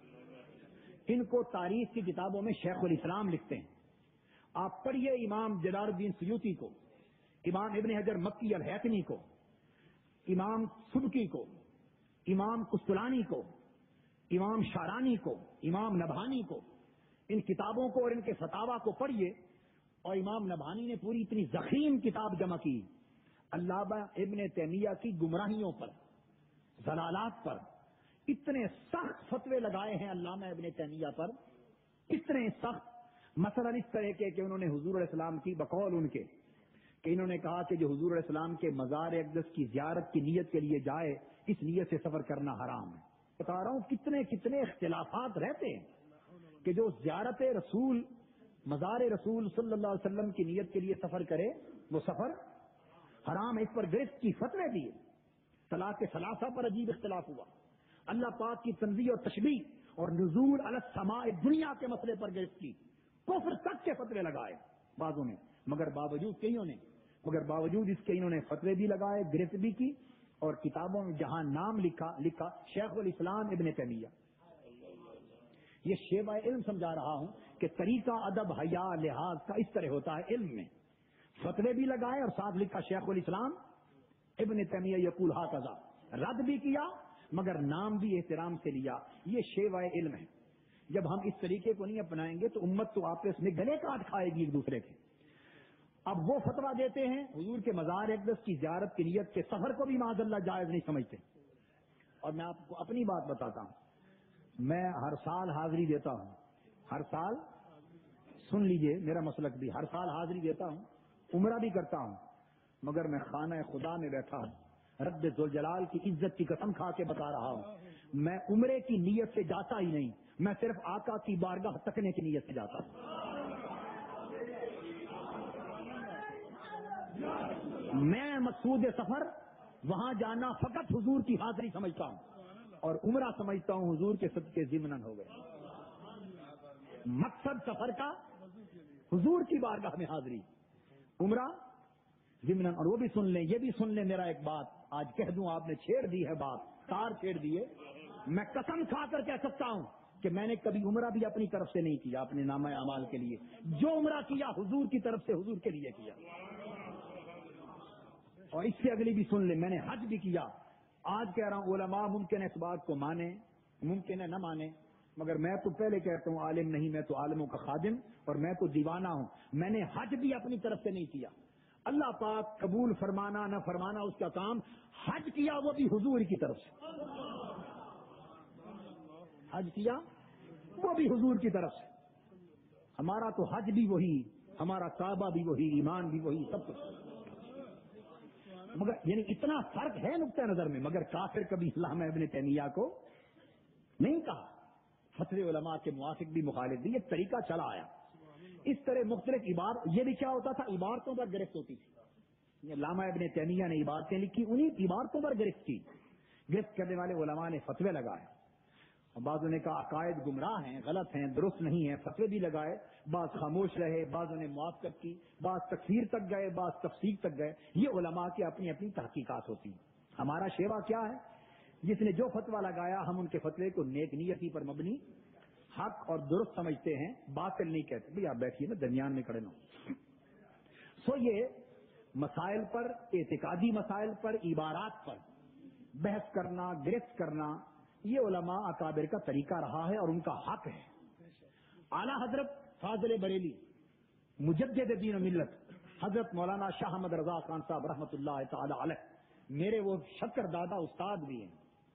ان کو تاریخ کی کتابوں میں شیخ الاسلام لکھتے ہیں، آپ پڑھیے امام جلال الدین سیوطی کو، امام ابن حجر مکی الحیتمی کو، امام سبکی کو، امام قسطلانی کو، امام شارانی کو، امام نبھانی کو، ان کتابوں کو اور ان کے فتاوا کو پڑھیے۔ اور امام نبھانی نے پوری اتنی ضخیم کتاب جمع کی علامہ ابن تیمیہ کی گمراہیوں پر، ضلالات پر، اتنے سخت فتوے لگائے ہیں علامہ ابن تیمیہ پر، اتنے سخت، مثلا اس طرح کے کہ انہوں نے حضور علیہ السلام کی بقول ان کے کہ انہوں نے کہا کہ جو حضور علیہ السلام کے مزار اقدس کی زیارت کی نیت کے لیے جائے اس نیت سے سفر کرنا حرام ہے۔ بتا رہا ہوں کتنے کتنے اختلافات رہتے ہیں کہ جو زیارت رسول مزار رسول صلی اللہ علیہ وسلم کی نیت کے لیے سفر کرے وہ سفر حرام ہے، اس پر گرفت کی فتوے دیے۔ طلاق ثلاثہ پر عجیب اختلاف ہوا، اللہ پاک کی تنزیہ اور تشبیہ اور نزول علی السماء دنیا کے مسئلے پر گرفت کی۔ کفر تک کے فتوے لگائے بعضوں نے، مگر باوجود اس کے انہوں نے فتوے بھی لگائے، گرفت بھی کی، اور کتابوں میں جہاں نام لکھا شیخ الاسلام ابن تیمیہ. یہ شیوہ علم سمجھا رہا ہوں کہ طریقہ ادب حیا لحاظ کا اس طرح ہوتا ہے. علم میں فتوے بھی لگائے اور ساتھ لکھا شیخ الاسلام ابن تیمیہ یقول ھذا، رد بھی کیا مگر نام بھی احترام سے لیا. یہ شیوہ علم ہے. جب ہم اس طریقے کو نہیں اپنائیں گے تو امت تو آپس میں گلے کاٹ کھائے گی ایک دوسرے کے. اب وہ فتویٰ دیتے ہیں حضور کے مزار اقدس کی زیارت کی نیت کے سفر کو بھی معاذ اللہ جائز نہیں سمجھتے. اور میں آپ کو اپنی بات بتاتا ہوں، میں ہر سال حاضری دیتا ہوں، ہر سال، سن لیجئے میرا مسلک بھی، ہر سال حاضری دیتا ہوں، عمرہ بھی کرتا ہوں، مگر میں خانہ خدا میں بیٹھا ہوں، رب ذوالجلال کی عزت کی قسم کھا کے بتا رہا ہوں، میں عمرے کی نیت سے جاتا ہی نہیں، میں صرف آقا کی بارگاہ تکنے کی نیت سے جاتا ہوں. میں مقصود سفر وہاں جانا فقط حضور کی حاضری سمجھتا ہوں، اور عمرہ سمجھتا ہوں حضور کے صدقے ضمناً ہو گئے. مقصد سفر کا حضور کی بارگاہ میں حاضری، عمرہ ضمناً. اور وہ بھی سن لیں، یہ بھی سن لیں میرا ایک بات، آج کہہ دوں، آپ نے چھیڑ دی ہے بات، تار چھیڑ دیے. میں قسم کھا کر کہہ سکتا ہوں کہ میں نے کبھی عمرہ بھی اپنی طرف سے نہیں کیا، اپنے نامہ اعمال کے لیے. جو عمرہ کیا حضور کی طرف سے حضور کے لیے کیا. اور اس سے اگلی بھی سن لیں، میں نے حج بھی کیا. آج کہہ رہا ہوں علماء ممکن ہے اس بات کو مانے، ممکن ہے نہ مانے، مگر میں تو پہلے کہتا ہوں عالم نہیں، میں تو عالموں کا خادم اور میں تو دیوانہ ہوں. میں نے حج بھی اپنی طرف سے نہیں کیا. اللہ پاک قبول فرمانا نہ فرمانا اس کا کام. حج کیا وہ بھی حضور کی طرف سے، حج کیا وہ بھی حضور کی طرف سے. ہمارا تو حج بھی وہی، ہمارا کعبہ بھی وہی، ایمان بھی وہی، سب کچھ. مگر یعنی اتنا فرق ہے نقطہ نظر میں، مگر کافر کبھی علامہ ابن تیمیہ کو نہیں کہا. فتوی علماء کے موافق بھی مخالف بھی، یہ طریقہ چلا آیا. اس طرح مختلف یہ بھی کیا ہوتا تھا، عبارتوں پر گرفت ہوتی تھی. علامہ ابن تیمیہ نے عبارتیں لکھی، انہیں عبارتوں پر گرفت کی. گرفت کرنے والے علماء نے فتوے لگائے. بعضوں نے کہا عقائد گمراہ ہیں، غلط ہیں، درست نہیں ہیں، فتوے بھی لگائے. بعض خاموش رہے، بعضوں نے موافقت کی، بعض تکفیر تک گئے، بعض تفسیق تک گئے. یہ علماء کی اپنی اپنی تحقیقات ہوتی ہیں. ہمارا شیوا کیا ہے، جس نے جو فتویٰ لگایا ہم ان کے فتوے کو نیک نیتی پر مبنی، حق اور درست سمجھتے ہیں، باطل نہیں کہتے. بھئی آپ بیٹھیے نا، درمیان میں کھڑے نہ ہوں. سو یہ مسائل پر، اعتقادی مسائل پر، عبارات پر بحث کرنا، گرفت کرنا، یہ علماء اکابر کا طریقہ رہا ہے اور ان کا حق ہے. اعلیٰ حضرت فاضل بریلی مجدد دین و ملت حضرت مولانا شاہ احمد رضا خان صاحب رحمۃ اللہ تعالی علیہ میرے وہ شکر دادا استاد بھی ہیں.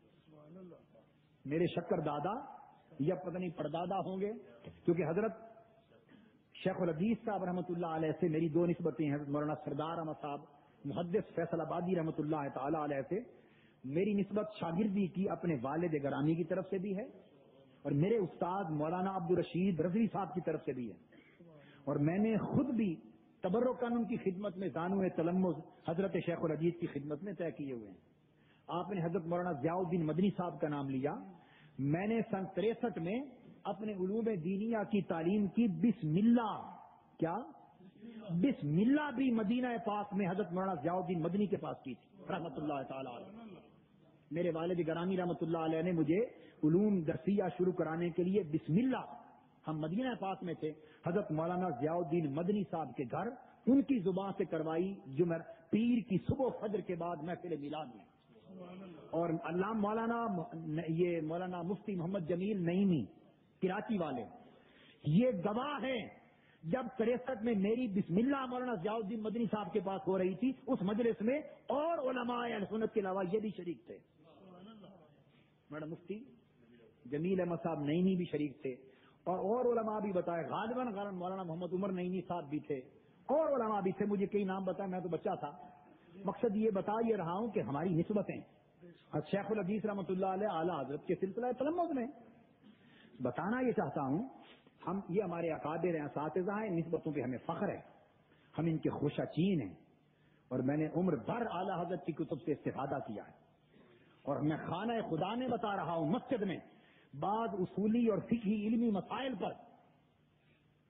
میرے شکر دادا یا پتہ نہیں پردادا ہوں گے، کیونکہ حضرت شیخ الحدیث صاحب رحمۃ اللہ علیہ سے میری دو نسبتیں ہیں. مولانا سردار احمد صاحب محدث فیصل آبادی رحمۃ اللہ تعالی علیہ سے میری نسبت شاگردی کی اپنے والد گرامی کی طرف سے بھی ہے، اور میرے استاد مولانا عبدالرشید رضوی صاحب کی طرف سے بھی ہے. اور میں نے خود بھی تبرکاً ان کی خدمت میں زانو تلمذ حضرت شیخ الحدیث کی خدمت میں طے کیے ہوئے ہیں. آپ نے حضرت مولانا ضیاء الدین مدنی صاحب کا نام لیا. میں نے سن 63 میں اپنے علوم دینیہ کی تعلیم کی بسم اللہ، کیا بسم اللہ بھی مدینہ پاک میں حضرت مولانا ضیاء الدین مدنی کے پاس کی تھی رحمۃ اللہ تعالی علیہ. میرے والد گرامی رحمۃ اللہ علیہ نے مجھے علوم درسیہ شروع کرانے کے لیے بسم اللہ، ہم مدینہ پاک میں تھے، حضرت مولانا ضیاء الدین مدنی صاحب کے گھر ان کی زبان سے کروائی جمعہ پیر کی صبح فجر کے بعد محفل میلاد میں. اور علامہ مولانا مفتی محمد جمیل نعیمی کراچی والے یہ گواہ ہیں. جب 63 میں میری بسم اللہ مولانا ضیاء الدین مدنی صاحب کے پاس ہو رہی تھی، اس مجلس میں اور علماء اہل سنت کے علاوہ یہ بھی شریک تھے. مولانا مفتی جمیل احمد صاحب نعیمی بھی شریک تھے، اور علماء بھی بتائے، غالباً مولانا محمد عمر نعیمی صاحب بھی تھے، اور علماء بھی تھے. مجھے کئی نام بتائے، میں تو بچہ تھا. مقصد یہ بتا یہ رہا ہوں کہ ہماری نسبتیں شیخ الحدیث رحمۃ اللہ علیہ اعلیٰ حضرت کے سلسلہ تلمذ میں. بتانا یہ چاہتا ہوں، ہم یہ ہمارے اکابر ہیں، اساتذہ ہیں، نسبتوں پہ ہمیں فخر ہے، ہم ان کے خوشہ چین ہیں. اور میں نے عمر بھر اعلیٰ حضرت کی کتب سے استفادہ کیا ہے. اور میں خانہ خدا میں بتا رہا ہوں، مسجد میں بعض اصولی اور فقہی علمی مسائل پر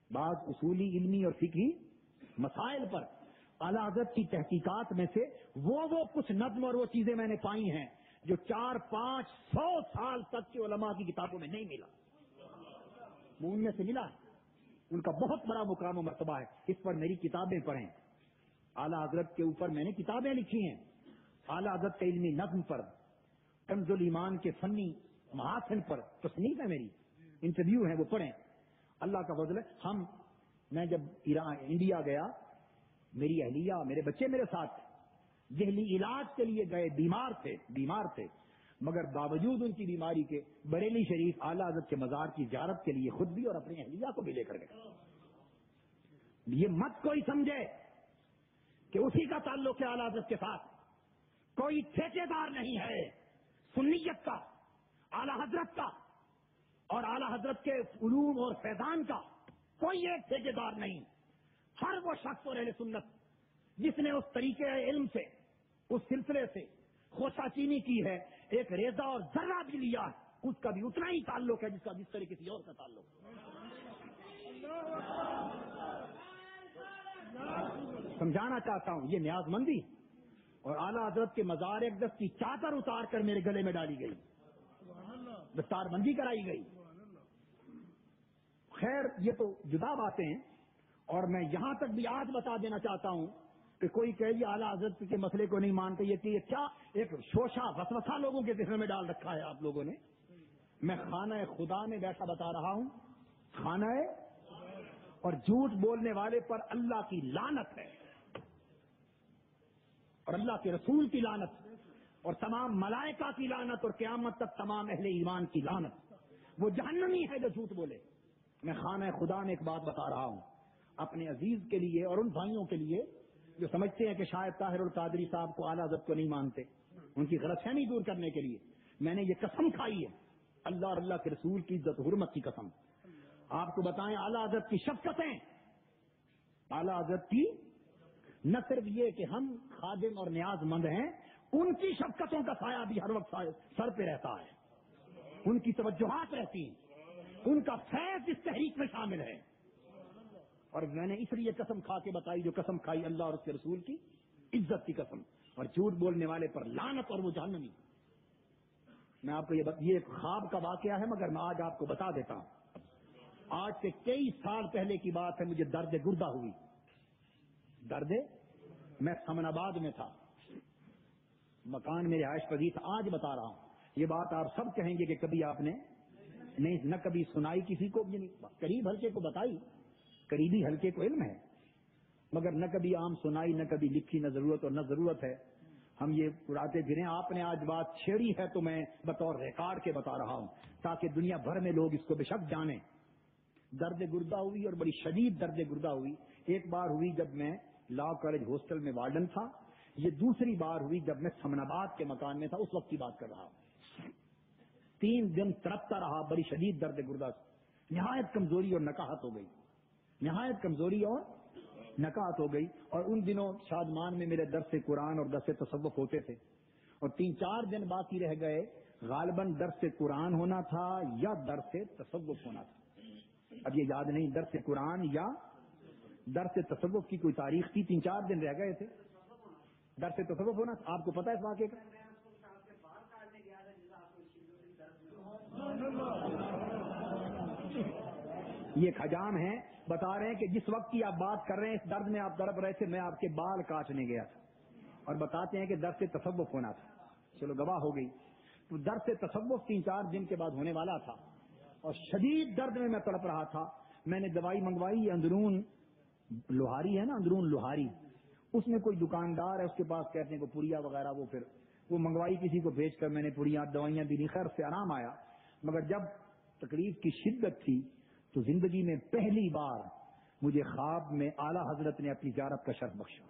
بعض اصولی علمی اور فقہی مسائل پر اعلیٰ حضرت کی تحقیقات میں سے وہ کچھ نظم اور وہ چیزیں میں نے پائی ہیں جو 400-500 سال تک کے علماء کی کتابوں میں نہیں ملا. ان میں سے ملا ہے. ان کا بہت بڑا مقام و مرتبہ ہے. اس پر میری کتابیں پڑھیں. اعلیٰ حضرت کے اوپر میں نے کتابیں لکھی ہیں. اعلیٰ حضرت کے علمی نظم پر، کنز الایمان کے فنی محاسن پر تصنیف ہے میری، انٹرویو ہیں، وہ پڑھیں. اللہ کا فضل ہے. میں جب انڈیا گیا، میری اہلیہ میرے بچے میرے ساتھ ذہنی علاج کے لیے گئے، بیمار تھے مگر باوجود ان کی بیماری کے بریلی شریف اعلیٰ حضرت کے مزار کی زیارت کے لیے خود بھی اور اپنی اہلیہ کو بھی لے کر گئے. یہ مت کوئی سمجھے کہ اسی کا تعلق ہے اعلیٰ حضرت کے ساتھ. کوئی ٹھیکیدار نہیں ہے سنیت کا، اعلیٰ حضرت کا اور اعلیٰ حضرت کے علوم اور فیضان کا کوئی ایک ٹھیکیدار نہیں. ہر وہ شخص اور اہل سنت جس نے اس طریقے علم سے، اس سلسلے سے خوشا چینی کی ہے، ایک ریزہ اور ذرہ بھی لیا ہے، اس کا بھی اتنا ہی تعلق ہے جس طرح کسی اور کا تعلق ہے. سمجھانا چاہتا ہوں یہ نیاز مندی اور اعلیٰ حضرت کے مزار اقدس کی چادر اتار کر میرے گلے میں ڈالی گئی، دستار بندی کرائی گئی. خیر یہ تو جدا باتیں ہیں. اور میں یہاں تک بھی آج بتا دینا چاہتا ہوں کہ کوئی کہے یہ اعلیٰ حضرت کے مسئلے کو نہیں مانتے، یہ کیا ایک شوشہ وسوسہ لوگوں کے ذہن میں ڈال رکھا ہے آپ لوگوں نے. میں خانہ خدا میں بیٹھا بتا رہا ہوں، خانہ اور جھوٹ بولنے والے پر اللہ کی لعنت ہے اور اللہ کے رسول کی لعنت اور تمام ملائکہ کی لعنت اور قیامت تک تمام اہل ایمان کی لعنت. وہ جہنمی ہے جو جھوٹ بولے. میں خانہ خدا میں ایک بات بتا رہا ہوں اپنے عزیز کے لیے اور ان بھائیوں کے لیے جو سمجھتے ہیں کہ شاید طاہر القادری صاحب کو اعلیٰ حضرت کو نہیں مانتے، ان کی غلط فہمی دور کرنے کے لیے میں نے یہ قسم کھائی ہے، اللہ اور اللہ کے رسول کی عزت حرمت کی قسم. آپ کو بتائیں اعلیٰ حضرت کی شفقتیں، اعلیٰ حضرت کی نہ صرف یہ کہ ہم خادم اور نیاز مند ہیں، ان کی شفقتوں کا سایہ بھی ہر وقت سر پہ رہتا ہے، ان کی توجہات رہتی ہیں، ان کا فیض اس تحریک میں شامل ہے. اور میں نے اس لیے قسم کھا کے بتائی جو قسم کھائی اللہ اور اس کے رسول کی عزت کی قسم، اور جھوٹ بولنے والے پر لعنت اور وہ جہنمی. میں آپ کو یہ ایک خواب کا واقعہ ہے مگر میں آج آپ کو بتا دیتا ہوں. آج سے کئی سال پہلے کی بات ہے، مجھے درد گردہ ہوئی. میں سمن آباد میں تھا، مکان میرے رہائش پذیر تھا. آج بتا رہا ہوں یہ بات آپ سب کہیں گے کہ کبھی آپ نے نہیں نہ کبھی سنائی کسی کو، قریب ہلکے کو بتائی، قریبی ہلکے کو علم ہے مگر نہ کبھی عام سنائی، نہ کبھی لکھی، نہ ضرورت اور نہ ضرورت ہے ہم یہ اڑاتے پھریں. آپ نے آج بات چھیڑی ہے تو میں بطور ریکارڈ کے بتا رہا ہوں تاکہ دنیا بھر میں لوگ اس کو بے شک جانیں. درد گردہ ہوئی اور بڑی شدید درد گردہ ہوئی. ایک بار ہوئی جب میں لا کالج ہاسٹل میں وارڈن تھا، یہ دوسری بار ہوئی جب میں سمن آباد کے مکان میں تھا، اس وقت کی بات کر رہا ہوں. 3 دن تڑپتا رہا بڑی شدید درد گردہ، نہایت کمزوری اور نکاہت ہو گئی، نہایت کمزوری اور نکاہت ہو گئی. اور ان دنوں شادمان میں میرے درس قرآن اور درس تصوف ہوتے تھے اور 3-4 دن باقی رہ گئے، غالباً درس قرآن ہونا تھا یا درس تصوف ہونا تھا. اب یہ یاد نہیں درس قرآن یا درس تصوف کی کوئی تاریخ تھی. 3-4 دن رہ گئے تھے، درس تصوف ہونا تھا. آپ کو پتا ہے اس واقعے کا؟ یہ خجام ہیں، بتا رہے ہیں کہ جس وقت کی آپ بات کر رہے ہیں اس درد میں آپ تڑپ رہے تھے، میں آپ کے بال کاٹنے گیا تھا. اور بتاتے ہیں کہ درس تصوف ہونا تھا. چلو گواہ ہو گئی. تو درس تصوف 3-4 دن کے بعد ہونے والا تھا اور شدید درد میں تڑپ رہا تھا. میں نے دوائی منگوائی، یہ اندرون لوہاری ہے نا، اندرون لوہاری، اس میں کوئی دکاندار ہے، اس کے پاس کہتے ہیں کو پوریا وغیرہ، وہ منگوائی کسی کو بھیج کر میں نے پوریا دوائیاں دی. خیر سے آرام آیا مگر جب تکلیف کی شدت تھی تو زندگی میں پہلی بار مجھے خواب میں اعلیٰ حضرت نے اپنی زیارت کا شرف بخشا.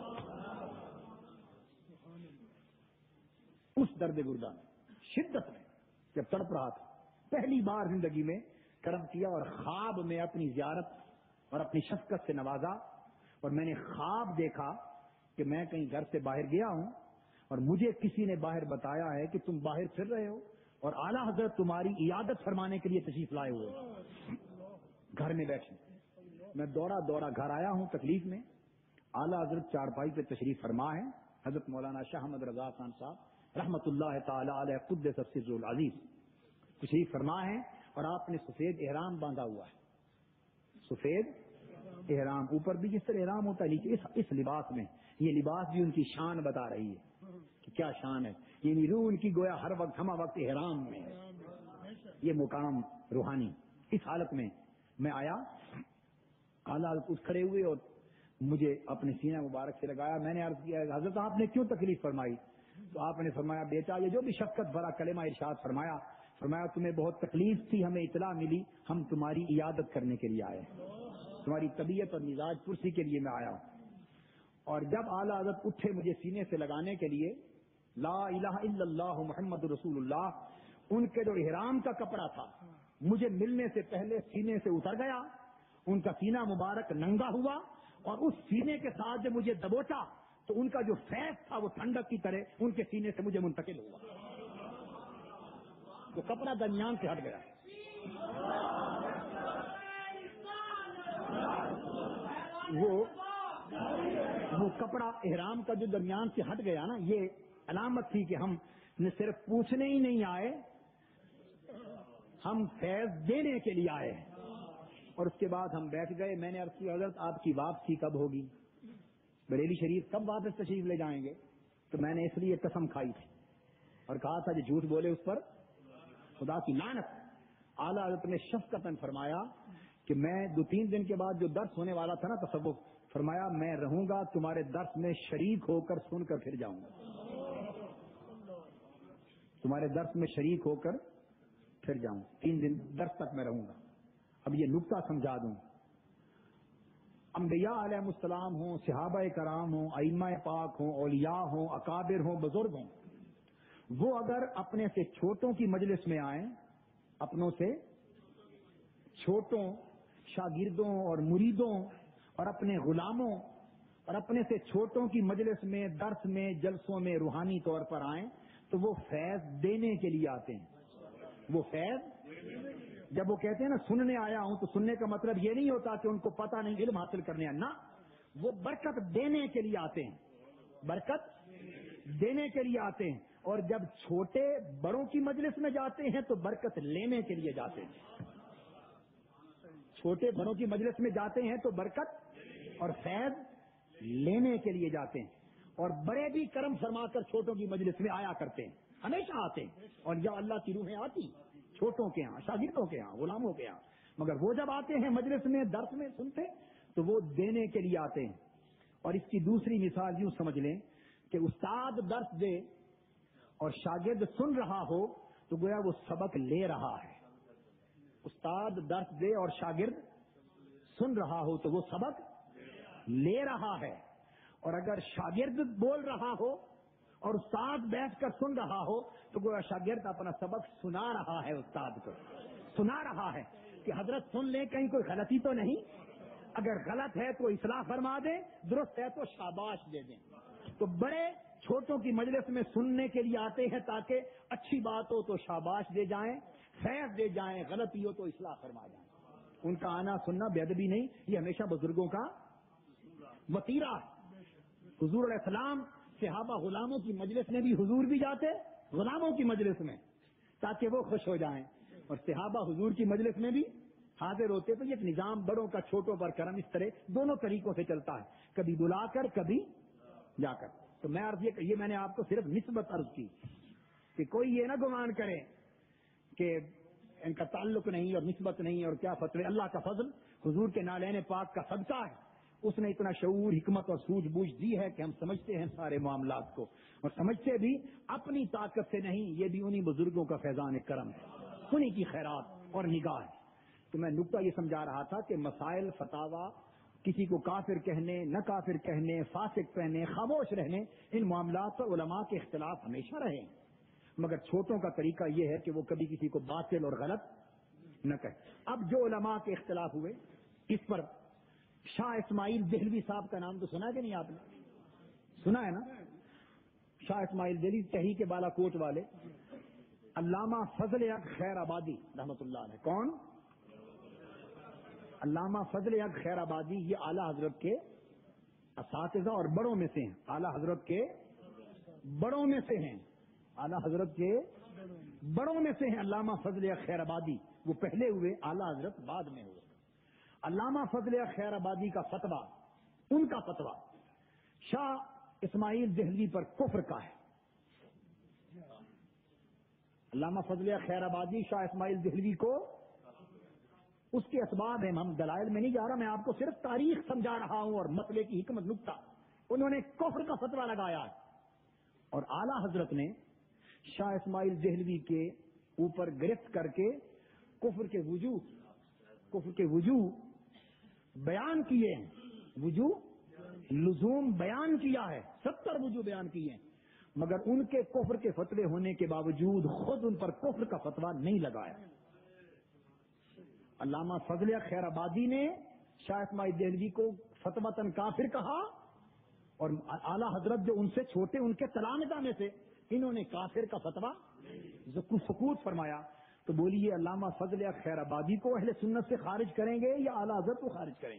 اس درد گردہ میں شدت میں جب تڑپ رہا تھا، پہلی بار زندگی میں کرم کیا اور خواب میں اپنی زیارت اور اپنی شفقت سے نوازا. اور میں نے خواب دیکھا کہ میں کہیں گھر سے باہر گیا ہوں اور مجھے کسی نے باہر بتایا ہے کہ تم باہر پھر رہے ہو اور اعلیٰ حضرت تمہاری عیادت فرمانے کے لیے تشریف لائے ہوئے گھر میں بیٹھے. میں دورہ گھر آیا ہوں تکلیف میں. اعلیٰ حضرت چارپائی پہ تشریف فرما ہے. حضرت مولانا شاہ احمد رضا خان صاحب رحمۃ اللہ تعالی علیہ قدس سر العزیز تشریف فرما ہے اور آپ نے سفید احرام باندھا ہوا ہے. سفید احرام, اوپر بھی جس طرح احرام ہوتا ہے لیکن اس لباس میں, یہ لباس بھی ان کی شان بتا رہی ہے کہ کیا شان ہے. یعنی روح ان کی گویا ہر وقت ہمہ وقت احرام میں ہے. یہ مقام روحانی. اس حالت میں میں آیا, اعلیٰ حضرت کھڑے ہوئے اور مجھے اپنے سینہ مبارک سے لگایا. میں نے عرض کیا حضرت آپ نے کیوں تکلیف فرمائی؟ تو آپ نے فرمایا بیٹا یہ جو بھی شفقت بھرا کلمہ ارشاد فرمایا تمہیں بہت تکلیف تھی, ہمیں اطلاع ملی, ہم تمہاری عیادت کرنے کے لیے آئے, تمہاری طبیعت اور مزاج پرسی کے لیے میں آیا ہوں. اور جب اعلیٰ حضرت اٹھے مجھے سینے سے لگانے کے لیے, لا الہ الا اللہ محمد رسول اللہ, ان کے جو احرام کا کپڑا تھا مجھے ملنے سے پہلے سینے سے اتر گیا. ان کا سینہ مبارک ننگا ہوا اور اس سینے کے ساتھ جب مجھے دبوچا تو ان کا جو فیض تھا وہ ٹھنڈک کی طرح ان کے سینے سے مجھے منتقل ہوا. تو کپڑا درمیان سے ہٹ گیا. وہ کپڑا احرام کا جو درمیان سے ہٹ گیا نا, یہ علامت تھی کہ ہم نے صرف پوچھنے ہی نہیں آئے, ہم فیض دینے کے لیے آئے. اور اس کے بعد ہم بیٹھ گئے. میں نے عرض کی حضرت آپ کی واپسی کب ہوگی, بریلی شریف کب واپس تشریف لے جائیں گے؟ تو میں نے اس لیے قسم کھائی تھی اور کہا تھا جو جھوٹ بولے اس پر خدا کی لعنت. اعلیٰ حضرت نے شفقتاً فرمایا کہ میں 2-3 دن کے بعد جو درس ہونے والا تھا نا تصوف, فرمایا میں رہوں گا تمہارے درس میں شریک ہو کر سن کر پھر جاؤں گا, تمہارے درس میں شریک ہو کر پھر جاؤں. 3 دن درس تک میں رہوں گا. اب یہ نکتہ سمجھا دوں, انبیاء علیہ السلام ہوں, صحابہ کرام ہوں, ائمہ پاک ہوں, اولیاء ہوں, اکابر ہوں, بزرگ ہوں, وہ اگر اپنے سے چھوٹوں کی مجلس میں آئیں, اپنوں سے چھوٹوں شاگردوں اور مریدوں اور اپنے غلاموں اور اپنے سے چھوٹوں کی مجلس میں, درس میں, جلسوں میں روحانی طور پر آئیں تو وہ فیض دینے کے لیے آتے ہیں. وہ فیض, جب وہ کہتے ہیں نا سننے آیا ہوں, تو سننے کا مطلب یہ نہیں ہوتا کہ ان کو پتہ نہیں علم حاصل کرنے آنا, وہ برکت دینے کے لیے آتے ہیں, برکت دینے کے لیے آتے ہیں. اور جب چھوٹے بڑوں کی مجلس میں جاتے ہیں تو برکت لینے کے لیے جاتے ہیں. چھوٹے بڑوں کی مجلس میں جاتے ہیں تو برکت اور فیض لینے کے لیے جاتے ہیں. اور بڑے بھی کرم فرما کر چھوٹوں کی مجلس میں آیا کرتے ہیں, ہمیشہ آتے ہیں. اور یا اللہ کی روحیں آتی چھوٹوں کے ہاں, شاگردوں کے ہاں, غلاموں کے ہاں, مگر وہ جب آتے ہیں مجلس میں, درس میں سنتے تو وہ دینے کے لیے آتے ہیں. اور اس کی دوسری مثال یوں سمجھ لیں کہ استاد درس دے اور شاگرد سن رہا ہو تو گویا وہ سبق لے رہا ہے. استاد درس دے اور شاگرد سن رہا ہو تو وہ سبق لے رہا ہے. اور اگر شاگرد بول رہا ہو اور استاد بیٹھ کر سن رہا ہو تو گویا شاگرد اپنا سبق سنا رہا ہے, استاد کو سنا رہا ہے کہ حضرت سن لیں کہیں کوئی غلطی تو نہیں, اگر غلط ہے تو اصلاح فرما دیں, درست ہے تو شاباش دے دیں. تو بڑے چھوٹوں کی مجلس میں سننے کے لیے آتے ہیں تاکہ اچھی بات ہو تو شاباش دے جائیں, خیر دے جائیں, غلطی ہو تو اصلاح فرما جائیں. ان کا آنا سننا بے ادبی نہیں, یہ ہمیشہ بزرگوں کا وتیرہ ہے. حضور علیہ السلام صحابہ غلاموں کی مجلس میں بھی حضور بھی جاتے غلاموں کی مجلس میں تاکہ وہ خوش ہو جائیں, اور صحابہ حضور کی مجلس میں بھی حاضر ہوتے. تو یہ ایک نظام بڑوں کا چھوٹوں پر کرم اس طرح دونوں طریقوں سے چلتا ہے, کبھی بلا کر کبھی جا کر. تو میں عرض یہ میں نے آپ کو صرف نسبت عرض کی کہ کوئی یہ نہ گمان کرے کہ ان کا تعلق نہیں اور نسبت نہیں اور کیا فتوی. اللہ کا فضل, حضور کے نالین پاک کا صدقہ ہے, اس نے اتنا شعور, حکمت اور سوجھ بوجھ دی ہے کہ ہم سمجھتے ہیں سارے معاملات کو, اور سمجھتے بھی اپنی طاقت سے نہیں, یہ بھی انہی بزرگوں کا فیضان کرم ہے, انہی کی خیرات اور نگاہ ہے. تو میں نکتہ یہ سمجھا رہا تھا کہ مسائل فتاوا, کسی کو کافر کہنے, نہ کافر کہنے, فاسق کہنے, خاموش رہنے, ان معاملات پر علماء کے اختلاف ہمیشہ رہے, مگر چھوٹوں کا طریقہ یہ ہے کہ وہ کبھی کسی کو باطل اور غلط نہ کہے. اب جو علماء کے اختلاف ہوئے اس پر, شاہ اسماعیل دہلوی صاحب کا نام تو سنا کہ نہیں آپ نے؟ سنا ہے نا, شاہ اسماعیل دہلوی تحریک بالا کوٹ والے. علامہ فضل حق خیر آبادی رحمۃ اللہ علیہ, کون؟ علامہ فضل حق خیر آبادی یہ اعلیٰ حضرت کے اساتذہ اور بڑوں میں سے ہیں، اعلیٰ حضرت کے بڑوں میں سے ہیں، اعلیٰ حضرت کے بڑوں میں سے ہیں علامہ فضل حق خیر آبادی، وہ پہلے ہوئے، اعلیٰ حضرت بعد میں ہوئے۔ علامہ فضل حق خیر آبادی کا فتویٰ، ان کا فتویٰ شاہ اسماعیل دہلوی پر کفر کا ہے۔ علامہ فضل حق خیر آبادی شاہ اسماعیل دہلوی کو، اس کے اسباب ہیں، ہم دلائل میں نہیں جا رہا، میں آپ کو صرف تاریخ سمجھا رہا ہوں اور مسئلے کی حکمت نکتہ۔ انہوں نے کفر کا فتویٰ لگایا ہے، اور اعلیٰ حضرت نے شاہ اسماعیل دہلوی کے اوپر گرفت کر کے کفر کے وجوہ بیان کیے ہیں، لزوم بیان کیا ہے، 70 وجوہ بیان کیے ہیں، مگر ان کے کفر کے فتوے ہونے کے باوجود خود ان پر کفر کا فتویٰ نہیں لگایا۔ علامہ فضل حق خیر آبادی نے شاہ اسماعیل دہلوی کو فتویٰ کافر کہا، اور اعلیٰ حضرت جو ان سے چھوٹے، ان کے تلامذہ میں سے، انہوں نے کافر کا فتویٰ سکوت فرمایا۔ تو بولیے علامہ فضل حق خیر آبادی کو اہل سنت سے خارج کریں گے یا اعلیٰ حضرت کو خارج کریں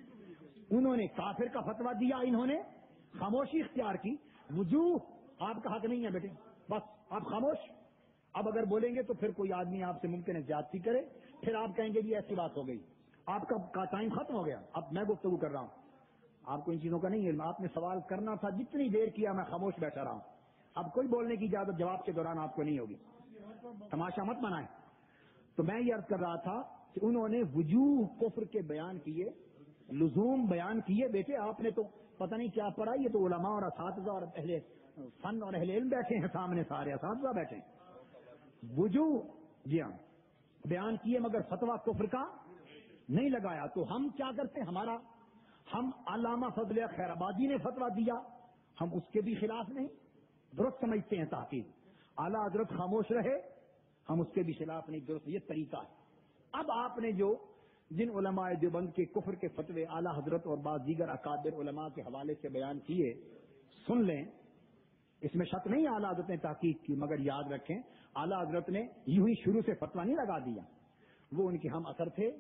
گے؟ انہوں نے کافر کا فتویٰ دیا، انہوں نے خاموشی اختیار کی۔ وجوہ آپ کا حق نہیں ہے بیٹے، بس آپ خاموش۔ اب اگر بولیں گے تو پھر کوئی آدمی آپ سے ممکن ہے زیادتی کرے، پھر آپ کہیں گے جی ایسی بات ہو گئی، آپ کا ٹائم ختم ہو گیا، اب میں گفتگو کر رہا ہوں، آپ کو ان چیزوں کا نہیں علم، آپ نے سوال کرنا تھا، جتنی دیر کیا میں خاموش بیٹھا رہا ہوں، اب کوئی بولنے کی اجازت جواب کے دوران آپ کو نہیں ہوگی، تماشا مت بنائیں۔ تو میں یہ عرض کر رہا تھا کہ انہوں نے وجوہ کفر کے بیان کیے، لزوم بیان کیے۔ بیٹے آپ نے تو پتہ نہیں کیا پڑھا، یہ تو علماء اور اساتذہ اور اہل فن اور اہل علم بیٹھے ہیں سامنے، سارے اساتذہ بیٹھے ہیں، وجوہ جی ہاں بیان کیے، مگر فتویٰ کفر کا نہیں لگایا۔ تو ہم کیا کرتے ہیں، ہم علامہ فضل حق خیر آبادی نے فتویٰ دیا، ہم اس کے بھی خلاف نہیں، درست سمجھتے ہیں تحقیق، اعلیٰ حضرت خاموش رہے، ہم اس کے بھی خلاف نہیں، درست، یہ طریقہ ہے۔ اب آپ نے جن علماء دیوبند کے کفر کے فتوے اعلیٰ حضرت اور بعض دیگر اکابر علماء کے حوالے سے بیان کیے، سن لیں، اس میں شک نہیں اعلیٰ حضرت نے تحقیق کی، مگر یاد رکھیں اعلیٰ حضرت نے یوں ہی شروع سے فتویٰ نہیں لگا دیا، وہ ان کے ہم اثر تھے،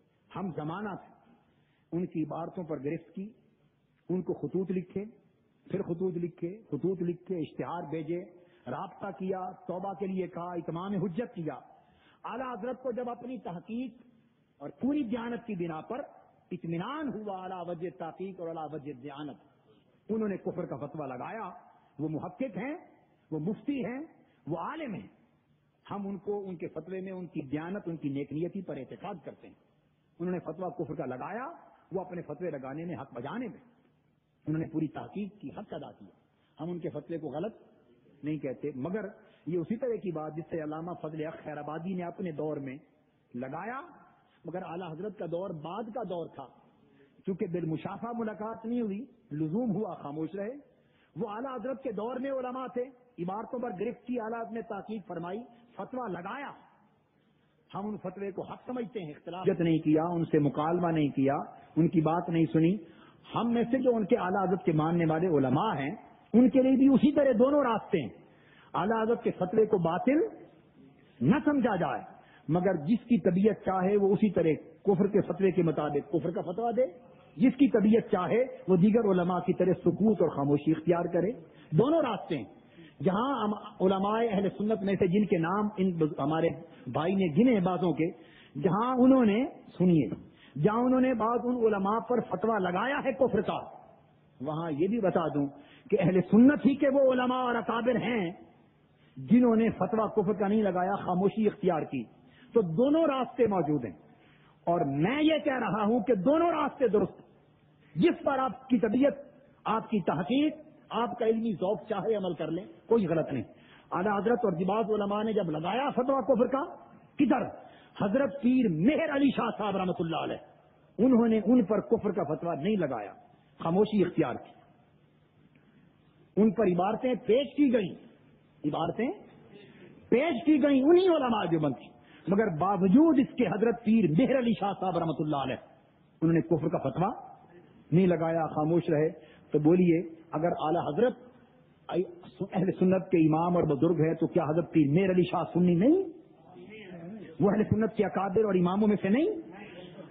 ہم زمانہ تھے، ان کی عبارتوں پر گرفت کی، ان کو خطوط لکھے، پھر خطوط لکھے، اشتہار بھیجے، رابطہ کیا، توبہ کے لیے کہا، اتمام حجت کیا۔ اعلیٰ حضرت کو جب اپنی تحقیق اور پوری دیانت کی بنا پر اطمینان ہوا علی وجہ تحقیق اور علی وجہ دیانت، انہوں نے کفر کا فتویٰ لگایا۔ وہ محقق ہیں، وہ مفتی ہیں، وہ عالم ہیں، ہم ان کو ان کے فتوے میں ان کی دیانت، ان کی نیک نیتی پر اعتقاد کرتے ہیں۔ انہوں نے فتویٰ کفر کا لگایا، وہ اپنے فتوے لگانے میں، حق بجانے میں انہوں نے پوری تحقیق کی، حق ادا کیا، ہم ان کے فتوے کو غلط نہیں کہتے، مگر یہ اسی طرح کی بات جس سے علامہ فضل حق خیر آبادی نے اپنے دور میں لگایا، مگر اعلیٰ حضرت کا دور بعد کا دور تھا، چونکہ بالمشافہ ملاقات نہیں ہوئی، لزوم ہوا، خاموش رہے۔ وہ اعلیٰ حضرت کے دور میں علماء تھے، عبارتوں پر گرفت کی، اعلیٰ حضرت نے تحقیق فرمائی، فتویٰ لگایا، ہم ان فتوے کو حق سمجھتے ہیں، اختلاف نہیں کیا، ان سے مکالمہ نہیں کیا، ان کی بات نہیں سنی۔ ہم میں سے جو ان کے اعلیٰ حضرت کے ماننے والے علماء ہیں، ان کے لیے بھی اسی طرح دونوں راستے ہیں، اعلیٰ حضرت کے فتوے کو باطل نہ سمجھا جائے، مگر جس کی طبیعت چاہے وہ اسی طرح کفر کے فتوے کے مطابق کفر کا فتویٰ دے، جس کی طبیعت چاہے وہ دیگر علماء کی طرح سکوت اور خاموشی اختیار کرے، دونوں راستے ہیں۔ جہاں علماء اہل سنت میں سے جن کے نام ان ہمارے بھائی نے گنے بعضوں کے، جہاں انہوں نے سنیے، جہاں انہوں نے بعض ان علماء پر فتویٰ لگایا ہے کفر کا، وہاں یہ بھی بتا دوں کہ اہل سنت ہی کے وہ علماء اور اکابر ہیں جنہوں نے فتویٰ کفر کا نہیں لگایا، خاموشی اختیار کی۔ تو دونوں راستے موجود ہیں، اور میں یہ کہہ رہا ہوں کہ دونوں راستے درست، جس پر آپ کی طبیعت، آپ کی تحقیق، آپ کا علمی ذوق چاہے عمل کر لیں، کوئی غلط نہیں۔ اعلیٰ حضرت اور بعض علماء نے جب لگایا فتویٰ کفر کا، کدھر؟ حضرت پیر مہر علی شاہ صاحب رحمۃ اللہ علیہ، انہوں نے ان پر کفر کا فتویٰ نہیں لگایا، خاموشی اختیار کی، ان پر عبارتیں پیش کی گئیں، انہی علماء دیوبند کی، مگر باوجود اس کے حضرت پیر مہر علی شاہ صاحب رحمۃ اللہ علیہ انہوں نے کفر کا فتویٰ نہیں لگایا، خاموش رہے۔ تو بولیے اگر اعلیٰ حضرت اہل سنت کے امام اور بزرگ ہے تو کیا حضرت پیر مہر علی شاہ سنی نہیں؟ وہ اہل سنت کے اکابر اور اماموں میں سے نہیں؟ آپ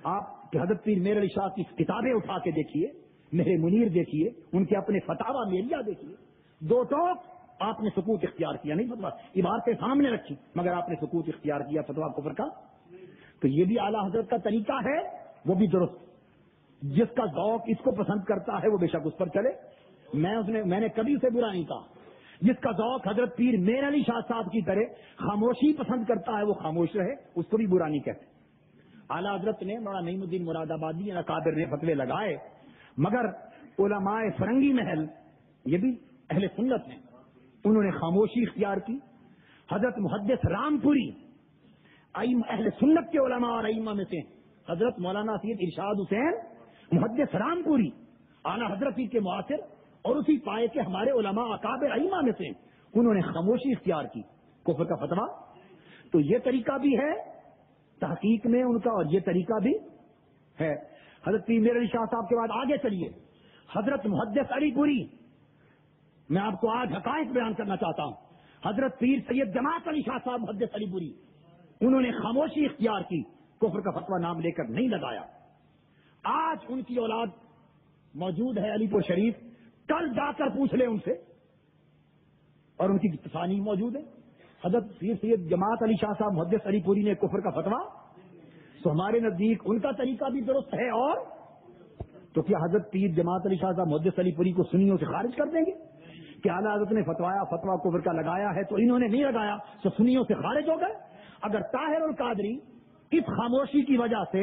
کہ حضرت پیر میر علی شاہ کی کتابیں اٹھا کے دیکھیے، میرے منیر دیکھیے، ان کے اپنے فتاوا میریا دیکھیے، دو ٹوک آپ نے سکوت اختیار کیا، نہیں فتوا عبارتیں سامنے رکھی مگر آپ نے سکوت اختیار کیا فتوا کفر کا. تو یہ بھی اعلیٰ حضرت کا طریقہ ہے، وہ بھی درست. جس کا ذوق اس کو پسند کرتا ہے وہ بے شک اس پر چلے. میں نے کبھی اسے برا نہیں کہا. جس کا ذوق حضرت پیر میر علی شاہ صاحب کی طرح خاموشی پسند کرتا ہے وہ خاموش رہے، اس کو بھی برا نہیں کہتے. اعلیٰ حضرت نے مولانا نعیم الدین مراد آبادی اکابر نے فتوے لگائے، مگر علماء فرنگی محل یہ بھی اہل سنت ہیں، انہوں نے خاموشی اختیار کی. حضرت محدث رامپوری اہل سنت کے علماء اور ائمہ میں سے حضرت مولانا سید ارشاد حسین محدث رامپوری اعلیٰ حضرت کے معاصر اور اسی پائے کے ہمارے علماء اکابر ائمہ میں سے، انہوں نے خاموشی اختیار کی کفر کا فتویٰ. تو یہ طریقہ بھی ہے تحقیق میں ان کا، اور یہ طریقہ بھی ہے. حضرت پیر میر علی شاہ صاحب کے بعد آگے چلیے حضرت محدث علی پوری. میں آپ کو آج حقائق بیان کرنا چاہتا ہوں. حضرت پیر سید جماعت علی شاہ صاحب محدث علی پوری، انہوں نے خاموشی اختیار کی، کفر کا فتویٰ نام لے کر نہیں لگایا. آج ان کی اولاد موجود ہے علی پور شریف، کل جا کر پوچھ لیں ان سے، اور ان کی تصانیف موجود ہے. حضرت پیر سید جماعت علی شاہ صاحب محدث علی پوری نے کفر کا فتویٰ، تو ہمارے نزدیک ان کا طریقہ بھی درست ہے. اور تو کیا حضرت پیر جماعت علی شاہ صاحب محدث علی پوری کو سنیوں سے خارج کر دیں گے کہ اعلیٰ حضرت نے فتویٰ کفر کا لگایا ہے تو انہوں نے نہیں لگایا تو سنیوں سے خارج ہو گئے؟ اگر طاہر القادری اس خاموشی کی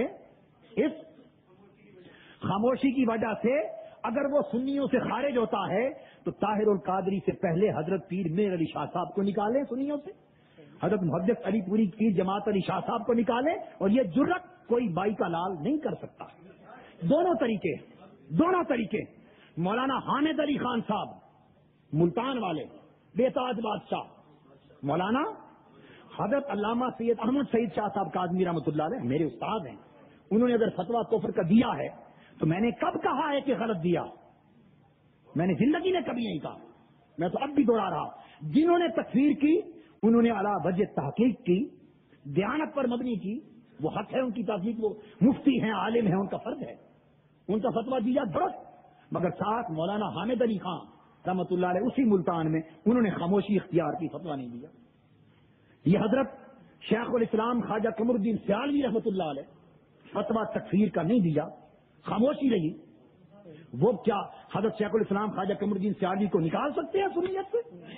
وجہ سے اگر وہ سنیوں سے خارج ہوتا ہے تو طاہر القادری سے پہلے حضرت پیر میر علی شاہ صاحب کو نکالیں سنیوں سے، حضرت محدث علی پوری پیر جماعت علی شاہ صاحب کو نکالیں، اور یہ جرت کوئی بائی کا لال نہیں کر سکتا. دونوں طریقے. مولانا حامد علی خان صاحب ملتان والے بے تاج بادشاہ، مولانا حضرت علامہ سید احمد سعید شاہ صاحب کاظمی رحمۃ اللہ علیہ میرے استاد ہیں، انہوں نے اگر فتویٰ کفر کا دیا ہے تو میں نے کب کہا ہے کہ غلط دیا؟ میں نے زندگی میں کبھی نہیں کہا، میں تو اب بھی دوہرا رہا. جنہوں نے تکفیر کی انہوں نے علی وجہ تحقیق کی، دیانت پر مبنی کی، وہ حق ہے ان کی تحقیق، وہ مفتی ہیں، عالم ہیں، ان کا فرض ہے، ان کا فتویٰ دیا درست. مگر ساتھ مولانا حامد علی خان رحمۃ اللہ علیہ اسی ملتان میں انہوں نے خاموشی اختیار کی، فتویٰ نہیں دیا. یہ حضرت شیخ الاسلام خواجہ قمر الدین سیالوی رحمۃ اللہ علیہ فتویٰ تکفیر کا نہیں دیا، خاموشی رہی. وہ کیا حضرت شیخ الاسلام خواجہ قمر الدین سیالوی کو نکال سکتے ہیں سنیت سے؟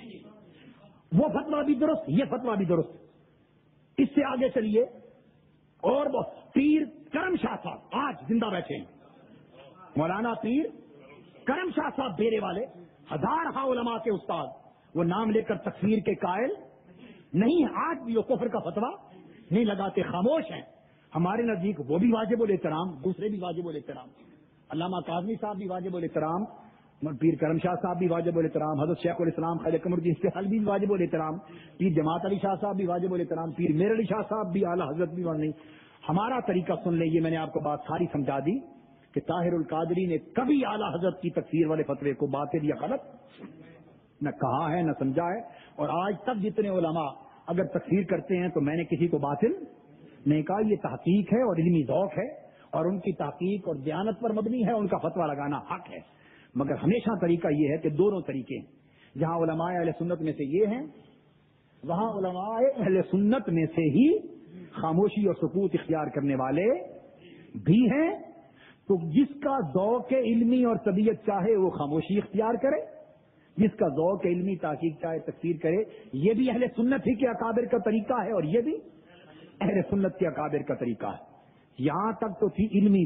وہ فتویٰ بھی درست، یہ فتویٰ بھی درست. اس سے آگے چلیے. اور وہ پیر کرم شاہ صاحب آج زندہ بیٹھے ہیں، مولانا پیر کرم شاہ صاحب بیرے والے، ہزارہ علماء کے استاد، وہ نام لے کر تکفیر کے قائل نہیں، آج بھی وہ کفر کا فتویٰ نہیں لگاتے، خاموش ہیں. ہمارے نزدیک وہ بھی واجب الاحترام، دوسرے بھی واجب الاحترام، علامہ کاظمی صاحب بھی واجب الاحترام، پیر کرم شاہ صاحب بھی واجب الاحترام، حضرت شیخ الاسلام خواجہ قمر الدین سیالوی بھی واجب الاحترام، پیر جماعت علی شاہ صاحب بھی واجب الاحترام، پیر میر علی شاہ صاحب بھی، اعلیٰ حضرت بھی نہیں. ہمارا طریقہ سن لیں، یہ میں نے آپ کو بات ساری سمجھا دی کہ طاہر القادری نے کبھی اعلیٰ حضرت کی تکفیر والے فتوے کو باطل یا غلط نہ کہا ہے نہ سمجھا ہے. اور آج تک جتنے علماء اگر تکفیر کرتے ہیں تو میں نے کسی کو باطل نہیں کہا. یہ تحقیق ہے اور علمی ذوق ہے، اور ان کی تحقیق اور دیانت پر مبنی ہے، ان کا فتویٰ لگانا حق ہے. مگر ہمیشہ طریقہ یہ ہے کہ دونوں طریقے ہیں، جہاں علماء اہل سنت میں سے یہ ہیں وہاں علماء اہل سنت میں سے ہی خاموشی اور سکوت اختیار کرنے والے بھی ہیں. تو جس کا ذوق علمی اور طبیعت چاہے وہ خاموشی اختیار کرے، جس کا ذوق علمی تحقیق چاہے تکفیر کرے. یہ بھی اہل سنت ہی کے اکابر کا طریقہ ہے، اور یہ بھی اہل سنت کے اکابر کا طریقہ ہے. یہاں تک تو تھی علمی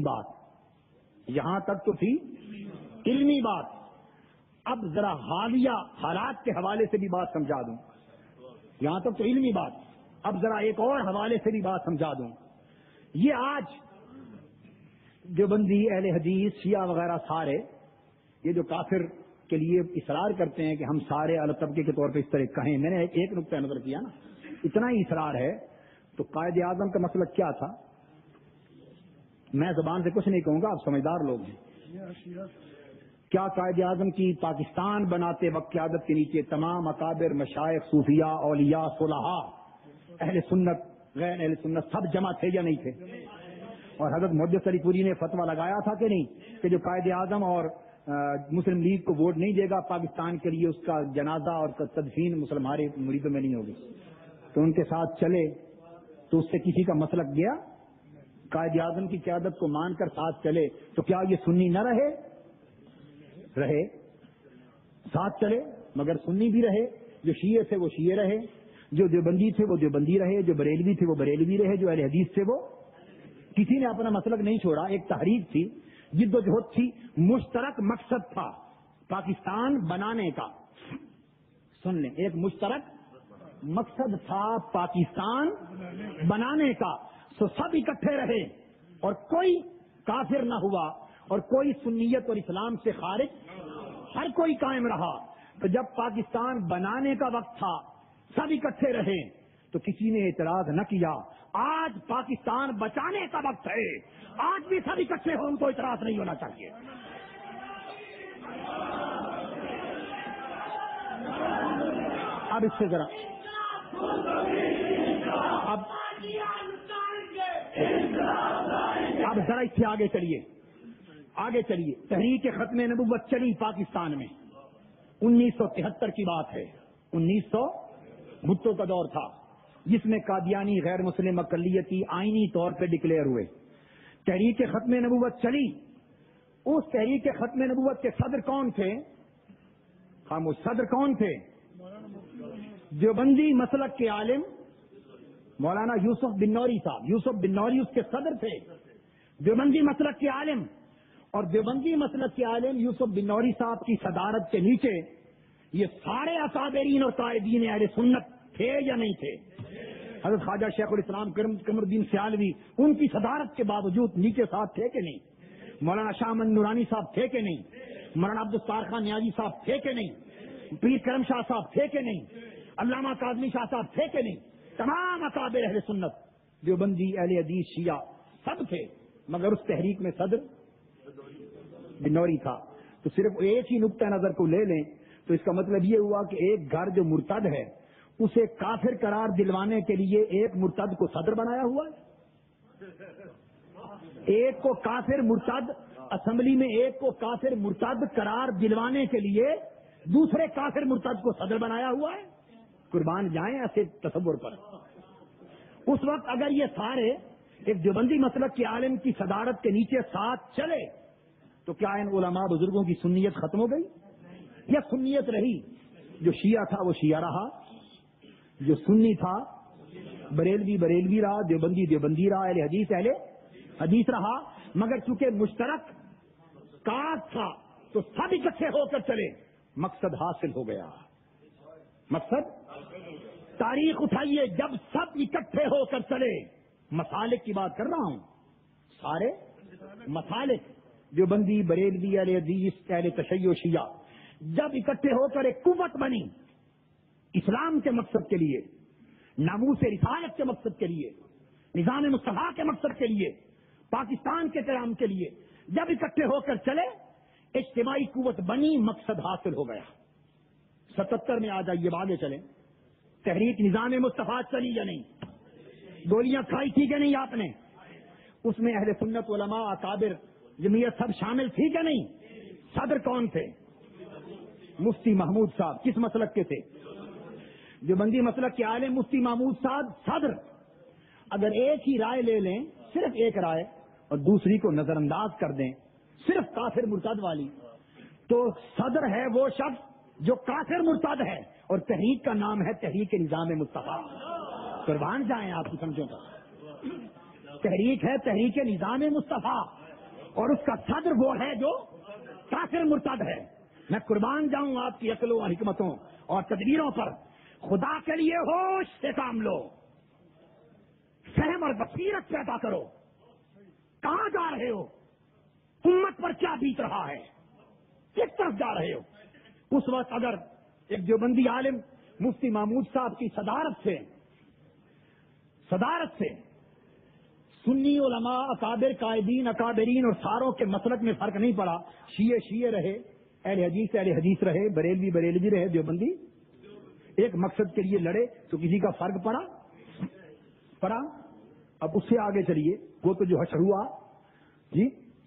بات، اب ذرا حالیہ حالات کے حوالے سے بھی بات سمجھا دوں. یہاں تک تو علمی بات، اب ذرا ایک اور حوالے سے بھی بات سمجھا دوں. یہ آج دیوبندی، اہل حدیث، شیعہ وغیرہ سارے یہ جو کافر کے لیے اصرار کرتے ہیں کہ ہم سارے اعلی طبقے کے طور پہ اس طرح کہیں، میں نے ایک نقطہ نظر کیا نا، اتنا ہی اصرار ہے تو قائد اعظم کا مسلک کیا تھا؟ میں زبان سے کچھ نہیں کہوں گا، آپ سمجھدار لوگ ہیں. کیا قائد اعظم کی پاکستان بناتے وقت قیادت کے نیچے تمام اکابر، مشائخ، صوفیاء، اولیاء، صلحاء، اہل سنت، غیر اہل سنت سب جمع تھے یا نہیں تھے؟ اور حضرت محدث علی پوری نے فتویٰ لگایا تھا کہ نہیں کہ جو قائد اعظم اور مسلم لیگ کو ووٹ نہیں دے گا پاکستان کے لیے، اس کا جنازہ اور تدفین مسلم ہمارے مریدوں میں نہیں ہوگی. تو ان کے ساتھ چلے تو اس سے کسی کا مسلک گیا؟ قائد اعظم کی قیادت کو مان کر ساتھ چلے تو کیا یہ سنی نہ رہے؟ ساتھ چلے مگر سنی بھی رہے. جو شیعہ تھے وہ شیعہ رہے، جو دیوبندی تھے وہ دیوبندی رہے، جو بریلوی تھے وہ بریلوی رہے، جو اہل حدیث تھے وہ، کسی نے اپنا مسلک نہیں چھوڑا. ایک تحریک تھی، جد و جہد تھی، مشترک مقصد تھا پاکستان بنانے کا. سن لیں، ایک مشترک مقصد تھا پاکستان بنانے کا. تو سب اکٹھے رہے اور کوئی کافر نہ ہوا اور کوئی سنیت اور اسلام سے خارج، ہر کوئی قائم رہا. تو جب پاکستان بنانے کا وقت تھا سب اکٹھے رہے تو کسی نے اعتراض نہ کیا. آج پاکستان بچانے کا وقت ہے، آج بھی سب اکٹھے ہوں تو اعتراض نہیں ہونا چاہیے. اب اس سے ذرا اب ذرا اس سے آگے چلیے. تحریک ختم نبوت چلی پاکستان میں 1973 کی بات ہے. 1900 بھٹو کا دور تھا جس میں قادیانی غیر مسلم اقلیتی آئینی طور پہ ڈکلیئر ہوئے. تحریک ختم نبوت چلی. اس تحریک ختم نبوت کے صدر کون تھے؟ خاموش. صدر کون تھے؟ دیوبندی مسلک کے عالم مولانا یوسف بن نوری صاحب. یوسف بن نوری اس کے صدر تھے، دیوبندی مسلک کے عالم. اور دیوبندی مسلک کے عالم یوسف بن نوری صاحب کی صدارت کے نیچے یہ سارے اکابرین اور قائدین اہل سنت تھے یا نہیں تھے؟ حضرت خواجہ شیخ الاسلام قمر الدین سیالوی ان کی صدارت کے باوجود نیچے ساتھ تھے کہ نہیں؟ مولانا شاہ من نورانی صاحب تھے کہ نہیں؟ مولانا عبدالستار خان نیازی صاحب تھے کہ نہیں؟ پیر کرم شاہ صاحب تھے کہ نہیں؟ علامہ کاظمی شاہ صاحب تھے کہ نہیں؟ تمام اکابر اہل سنت، دیوبندی، اہل حدیث، شیعہ سب تھے. مگر اس تحریک میں صدر بنوری تھا. تو صرف ایک ہی نقطہ نظر کو لے لیں تو اس کا مطلب یہ ہوا کہ ایک گھر جو مرتد ہے اسے کافر قرار دلوانے کے لیے ایک مرتد کو صدر بنایا ہوا ہے. ایک کو کافر مرتد، اسمبلی میں ایک کو کافر مرتد قرار دلوانے کے لیے دوسرے کافر مرتد کو صدر بنایا ہوا ہے. قربان جائیں ایسے تصور پر. اس وقت اگر یہ سارے ایک دیوبندی مسلک کے عالم کی صدارت کے نیچے ساتھ چلے تو کیا ان علماء بزرگوں کی سنیت ختم ہو گئی یا سنیت رہی؟ جو شیعہ تھا وہ شیعہ رہا، جو سنی تھا بریلوی رہا، دیوبندی رہا، اہل حدیث رہا. مگر چونکہ مشترک کاز تھا تو سب اکٹھے ہو کر چلے، مقصد حاصل ہو گیا. مقصد تاریخ اٹھائیے، جب سب اکٹھے ہو کر چلے، مسالک کی بات کر رہا ہوں، سارے مسالک دیوبندی، بریلوی، اہل حدیث، اہل تشیع، شیعہ جب اکٹھے ہو کر ایک قوت بنی اسلام کے مقصد کے لیے، ناموس رسالت کے مقصد کے لیے، نظام مصطفیٰ کے مقصد کے لیے، پاکستان کے قیام کے لیے جب اکٹھے ہو کر چلے، اجتماعی قوت بنی، مقصد حاصل ہو گیا. 77 میں آ جائیے، آگے چلیں. تحریک نظام مصطفیٰ چلی یا نہیں؟ گولیاں کھائی تھی کہ نہیں آپ نے؟ اس میں اہل سنت، علماء، اکابر، جمعیت سب شامل تھی کہ نہیں؟ صدر کون تھے؟ مفتی محمود صاحب. کس مسلک کے تھے؟ دیوبندی مسلک کے عالم مفتی محمود صاحب صدر. اگر ایک ہی رائے لے لیں، صرف ایک رائے، اور دوسری کو نظر انداز کر دیں، صرف کافر مرتد والی، تو صدر ہے وہ شخص جو کافر مرتد ہے اور تحریک کا نام ہے تحریک نظام مصطفیٰ. قربان جائیں آپ کی سمجھوں کا. تحریک ہے تحریک نظام مصطفیٰ اور اس کا صدر وہ ہے جو کافر مرتد ہے. میں قربان جاؤں آپ کی عقلوں اور حکمتوں اور تدبیروں پر. خدا کے لیے ہوش سے کام لو، فہم اور بصیرت پیدا کرو. کہاں جا رہے ہو؟ امت پر کیا بیت رہا ہے؟ کس طرف جا رہے ہو؟ اس وقت اگر ایک دیوبندی عالم مفتی محمود صاحب کی صدارت سے سنی علماء، اکابر، قائدین، اکابرین اور ساروں کے مسلک میں فرق نہیں پڑا. شیعہ رہے، اہل حدیث رہے، بریلوی رہے، دیوبندی ایک مقصد کے لیے لڑے تو کسی کا فرق پڑا؟ اب اس سے آگے چلیے، وہ تو جو حشر ہوا جی،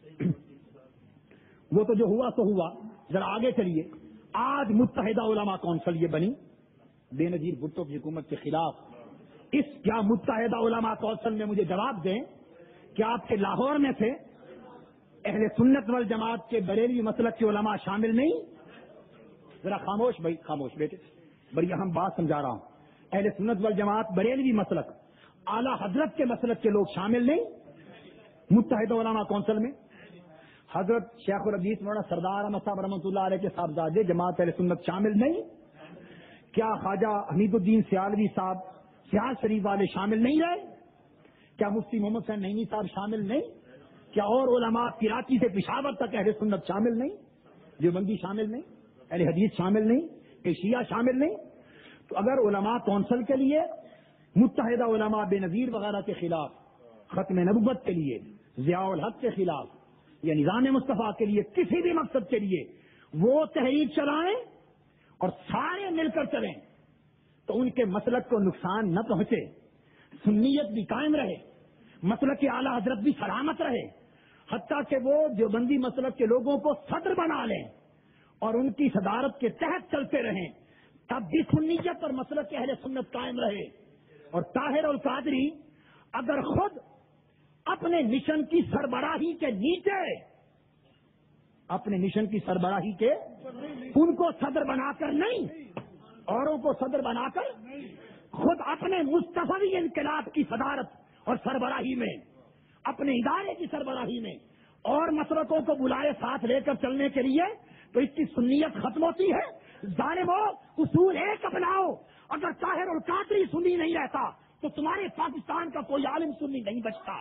وہ تو جو ہوا تو ہوا، ذرا آگے چلیے۔ آج متحدہ علماء کونسل یہ بنی بے نظیر بھٹو کی حکومت کے خلاف۔ اس کیا متحدہ علماء کونسل میں مجھے جواب دیں کہ آپ کے لاہور میں سے اہل سنت والجماعت کے بریلوی مسلک کے علماء شامل نہیں؟ ذرا خاموش بھائی، خاموش بیٹے، بڑی اہم بات سمجھا رہا ہوں۔ اہل سنت والجماعت بریلوی مسلک، اعلی حضرت کے مسلک کے لوگ شامل نہیں متحدہ علماء کونسل میں؟ حضرت شیخ الحدیث مولانا سردار احمد صاحب رحمۃ اللہ علیہ کے صاحبزادے جماعت اہل سنت شامل نہیں؟ کیا خواجہ حمید الدین سیالوی صاحب سیال شریف والے شامل نہیں رہے؟ کیا مفتی محمد حسین نعیمی صاحب شامل نہیں؟ کیا اور علماء کراچی سے پشاور تک اہل سنت شامل نہیں؟ دیوبندی شامل نہیں؟ اہل حدیث شامل نہیں؟ کہ شیعہ شامل نہیں؟ تو اگر علماء کونسل کے لیے، متحدہ علماء بے نظیر وغیرہ کے خلاف، ختم نبوت کے لیے، ضیاء الحق کے خلاف یا نظام مصطفیٰ کے لیے، کسی بھی مقصد کے لیے وہ تحریک چلائیں اور سارے مل کر چلیں تو ان کے مسلک کو نقصان نہ پہنچے، سنیت بھی قائم رہے، مسلک کے اعلی حضرت بھی سلامت رہے، حتیٰ کہ وہ دیوبندی مسلک کے لوگوں کو صدر بنا لیں اور ان کی صدارت کے تحت چلتے رہیں، تب بھی سنیت اور مسلک کے اہل سنت قائم رہے۔ اور طاہر القادری اگر خود اپنے مشن کی سربراہی کے نیچے، اپنے مشن کی سربراہی کے، ان کو صدر بنا کر نہیں، اوروں کو صدر بنا کر، خود اپنے مستفوی انقلاب کی صدارت اور سربراہی میں، اپنے ادارے کی سربراہی میں اور مسلکوں کو بلائے ساتھ لے کر چلنے کے لیے، تو اس کی سنیت ختم ہوتی ہے۔ ظالمو، اصول ایک اپناؤ۔ اگر طاہر القادری سنی نہیں رہتا تو تمہارے پاکستان کا کوئی عالم سنی نہیں بچتا۔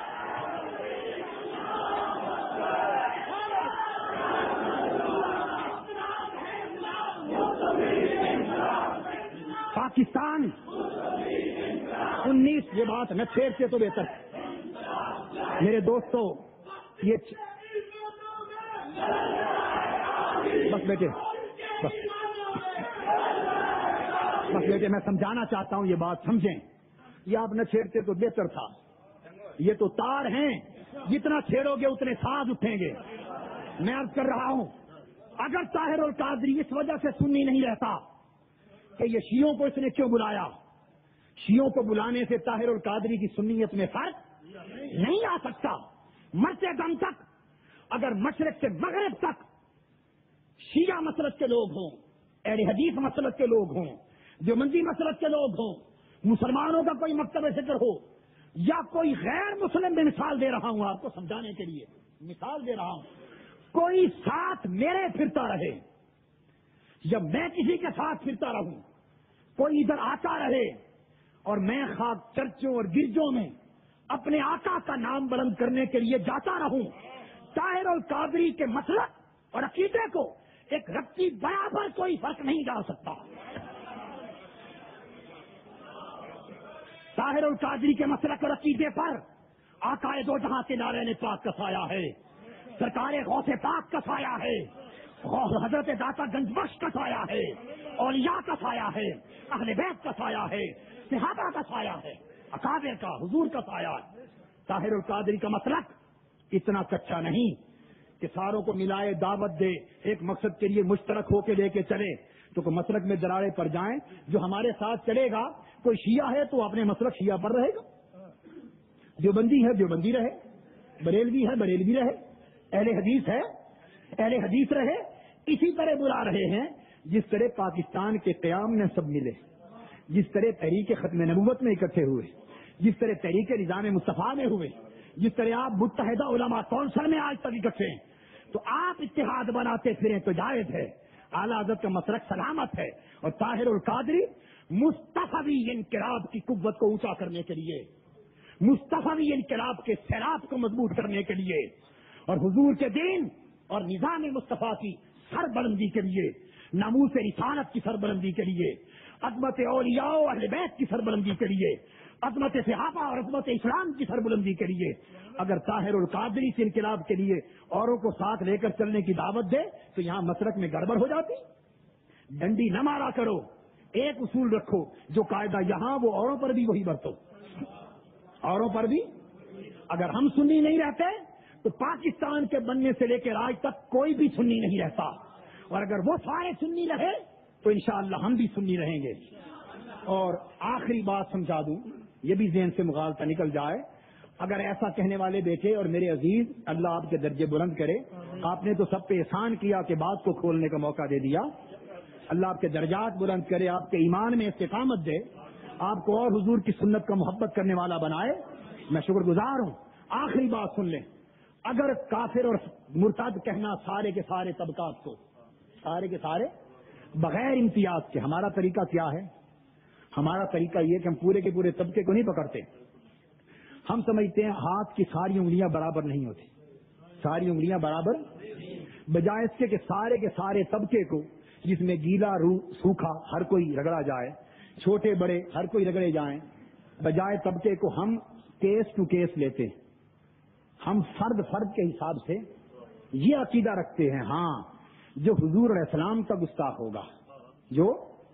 پاکستان 19 یہ بات نہ چھیڑتے تو بہتر میرے دوستو۔ یہ بس بیٹے، بس بیٹے، میں سمجھانا چاہتا ہوں، یہ بات سمجھیں، یہ آپ نہ چھیڑتے تو بہتر تھا۔ یہ تو تار ہیں، جتنا چھیڑو گے اتنے ساز اٹھیں گے۔ میں عرض کر رہا ہوں، اگر طاہر القادری اس وجہ سے سنی نہیں رہتا کہ یہ شیعوں کو اس نے کیوں بلایا، شیعوں کو بلانے سے طاہر القادری کی سنیت میں فرق نہیں آ سکتا۔ مرتے دم تک اگر مشرق سے مغرب تک شیعہ مسلک کے لوگ ہوں، اہل حدیث مسلک کے لوگ ہوں، دیوبندی مسلک کے لوگ ہوں، مسلمانوں کا کوئی مکتب ذکر ہو یا کوئی غیر مسلم، میں مثال دے رہا ہوں آپ کو سمجھانے کے لیے، مثال دے رہا ہوں، کوئی ساتھ میرے پھرتا رہے یا میں کسی کے ساتھ پھرتا رہوں، کوئی ادھر آتا رہے اور میں خاک چرچوں اور گرجوں میں اپنے آقا کا نام بلند کرنے کے لیے جاتا رہوں، طاہر القادری کے مسلک اور عقیدے کو ایک رتی برابر کوئی فرق نہیں ڈال سکتا۔ طاہر القادری کے مسلک اور عقیدے پر آقا دو جہاں کے نارین پاک کا سایہ ہے، سرکار غوث پاک کا سایہ ہے، حضرت داتا گنج بخش کا سایہ ہے، اولیاء کا سایہ ہے، اہل بیت کا سایہ ہے، صحابہ کا سایہ ہے، اکابر کا، حضور کا سایہ ہے۔ طاہر القادری کا مسلک اتنا کچا نہیں کہ ساروں کو ملائے، دعوت دے، ایک مقصد کے لیے مشترک ہو کے لے کے چلے تو کوئی مسلک میں درارے پڑ جائیں۔ جو ہمارے ساتھ چلے گا، کوئی شیعہ ہے تو اپنے مسلک شیعہ پر رہے گا، دیوبندی ہے دیوبندی رہے، بریلوی ہے بریلوی رہے، اہل حدیث ہے اہل حدیث رہے۔ اسی طرح بلا رہے ہیں جس طرح پاکستان کے قیام میں سب ملے، جس طرح تحریک ختم نبوت میں اکٹھے ہوئے، جس طرح تحریک نظام مصطفیٰ میں ہوئے، جس طرح آپ متحدہ علماء کونسل میں آج تک اکٹھے ہیں، تو آپ اتحاد بناتے پھریں تو جائز ہے۔ اعلیٰ حضرت کا مسلک سلامت ہے، اور طاہر القادری مصطفی انقلاب کی قوت کو اونچا کرنے کے لیے، مصطفی انقلاب کے سیلاب کو مضبوط کرنے کے لیے، اور حضور کے دین اور نظام مصطفیٰ کی سربلندی کے لیے، ناموس رسالت کی سربلندی کے لیے، عظمت اولیاء و اہل بیت کی سربلندی کے لیے، عظمت صحابہ اور عظمت اسلام کی سربلندی کے لیے اگر طاہر القادری سے انقلاب کے لیے اوروں کو ساتھ لے کر چلنے کی دعوت دے تو یہاں مسلک میں گڑبڑ ہو جاتی۔ ڈنڈی نہ مارا کرو، ایک اصول رکھو، جو قاعدہ یہاں وہ اوروں پر بھی وہی برتو، اوروں پر بھی. اگر ہم سنی نہیں رہتے تو پاکستان کے بننے سے لے کر آج تک کوئی بھی سنی نہیں رہتا, اور اگر وہ سارے سنی رہے تو انشاءاللہ ہم بھی سنی رہیں گے. اور آخری بات سمجھا دوں, یہ بھی ذہن سے مغالطہ نکل جائے, اگر ایسا کہنے والے بیٹھے, اور میرے عزیز اللہ آپ کے درجے بلند کرے, آپ نے تو سب پہ احسان کیا کہ بات کو کھولنے کا موقع دے دیا, اللہ آپ کے درجات بلند کرے, آپ کے ایمان میں استقامت دے, آپ کو اور حضور کی سنت کا محبت کرنے والا بنائے, میں شکر گزار ہوں. آخری بات سن لیں, اگر کافر اور مرتد کہنا سارے کے سارے طبقات کو, سارے کے سارے بغیر امتیاز کے, ہمارا طریقہ کیا ہے؟ ہمارا طریقہ یہ کہ ہم پورے کے پورے طبقے کو نہیں پکڑتے. ہم سمجھتے ہیں ہاتھ کی ساری انگلیاں برابر نہیں ہوتی, ساری انگلیاں برابر, بجائے اس کے کہ سارے کے سارے طبقے کو, جس میں گیلا سوکھا ہر کوئی رگڑا جائے, چھوٹے بڑے ہر کوئی رگڑے جائیں, بجائے طبقے کو ہم کیس ٹو کیس لیتے ہیں. ہم فرد فرد کے حساب سے یہ عقیدہ رکھتے ہیں, ہاں جو حضور علیہ السلام کا گستاخ ہوگا, جو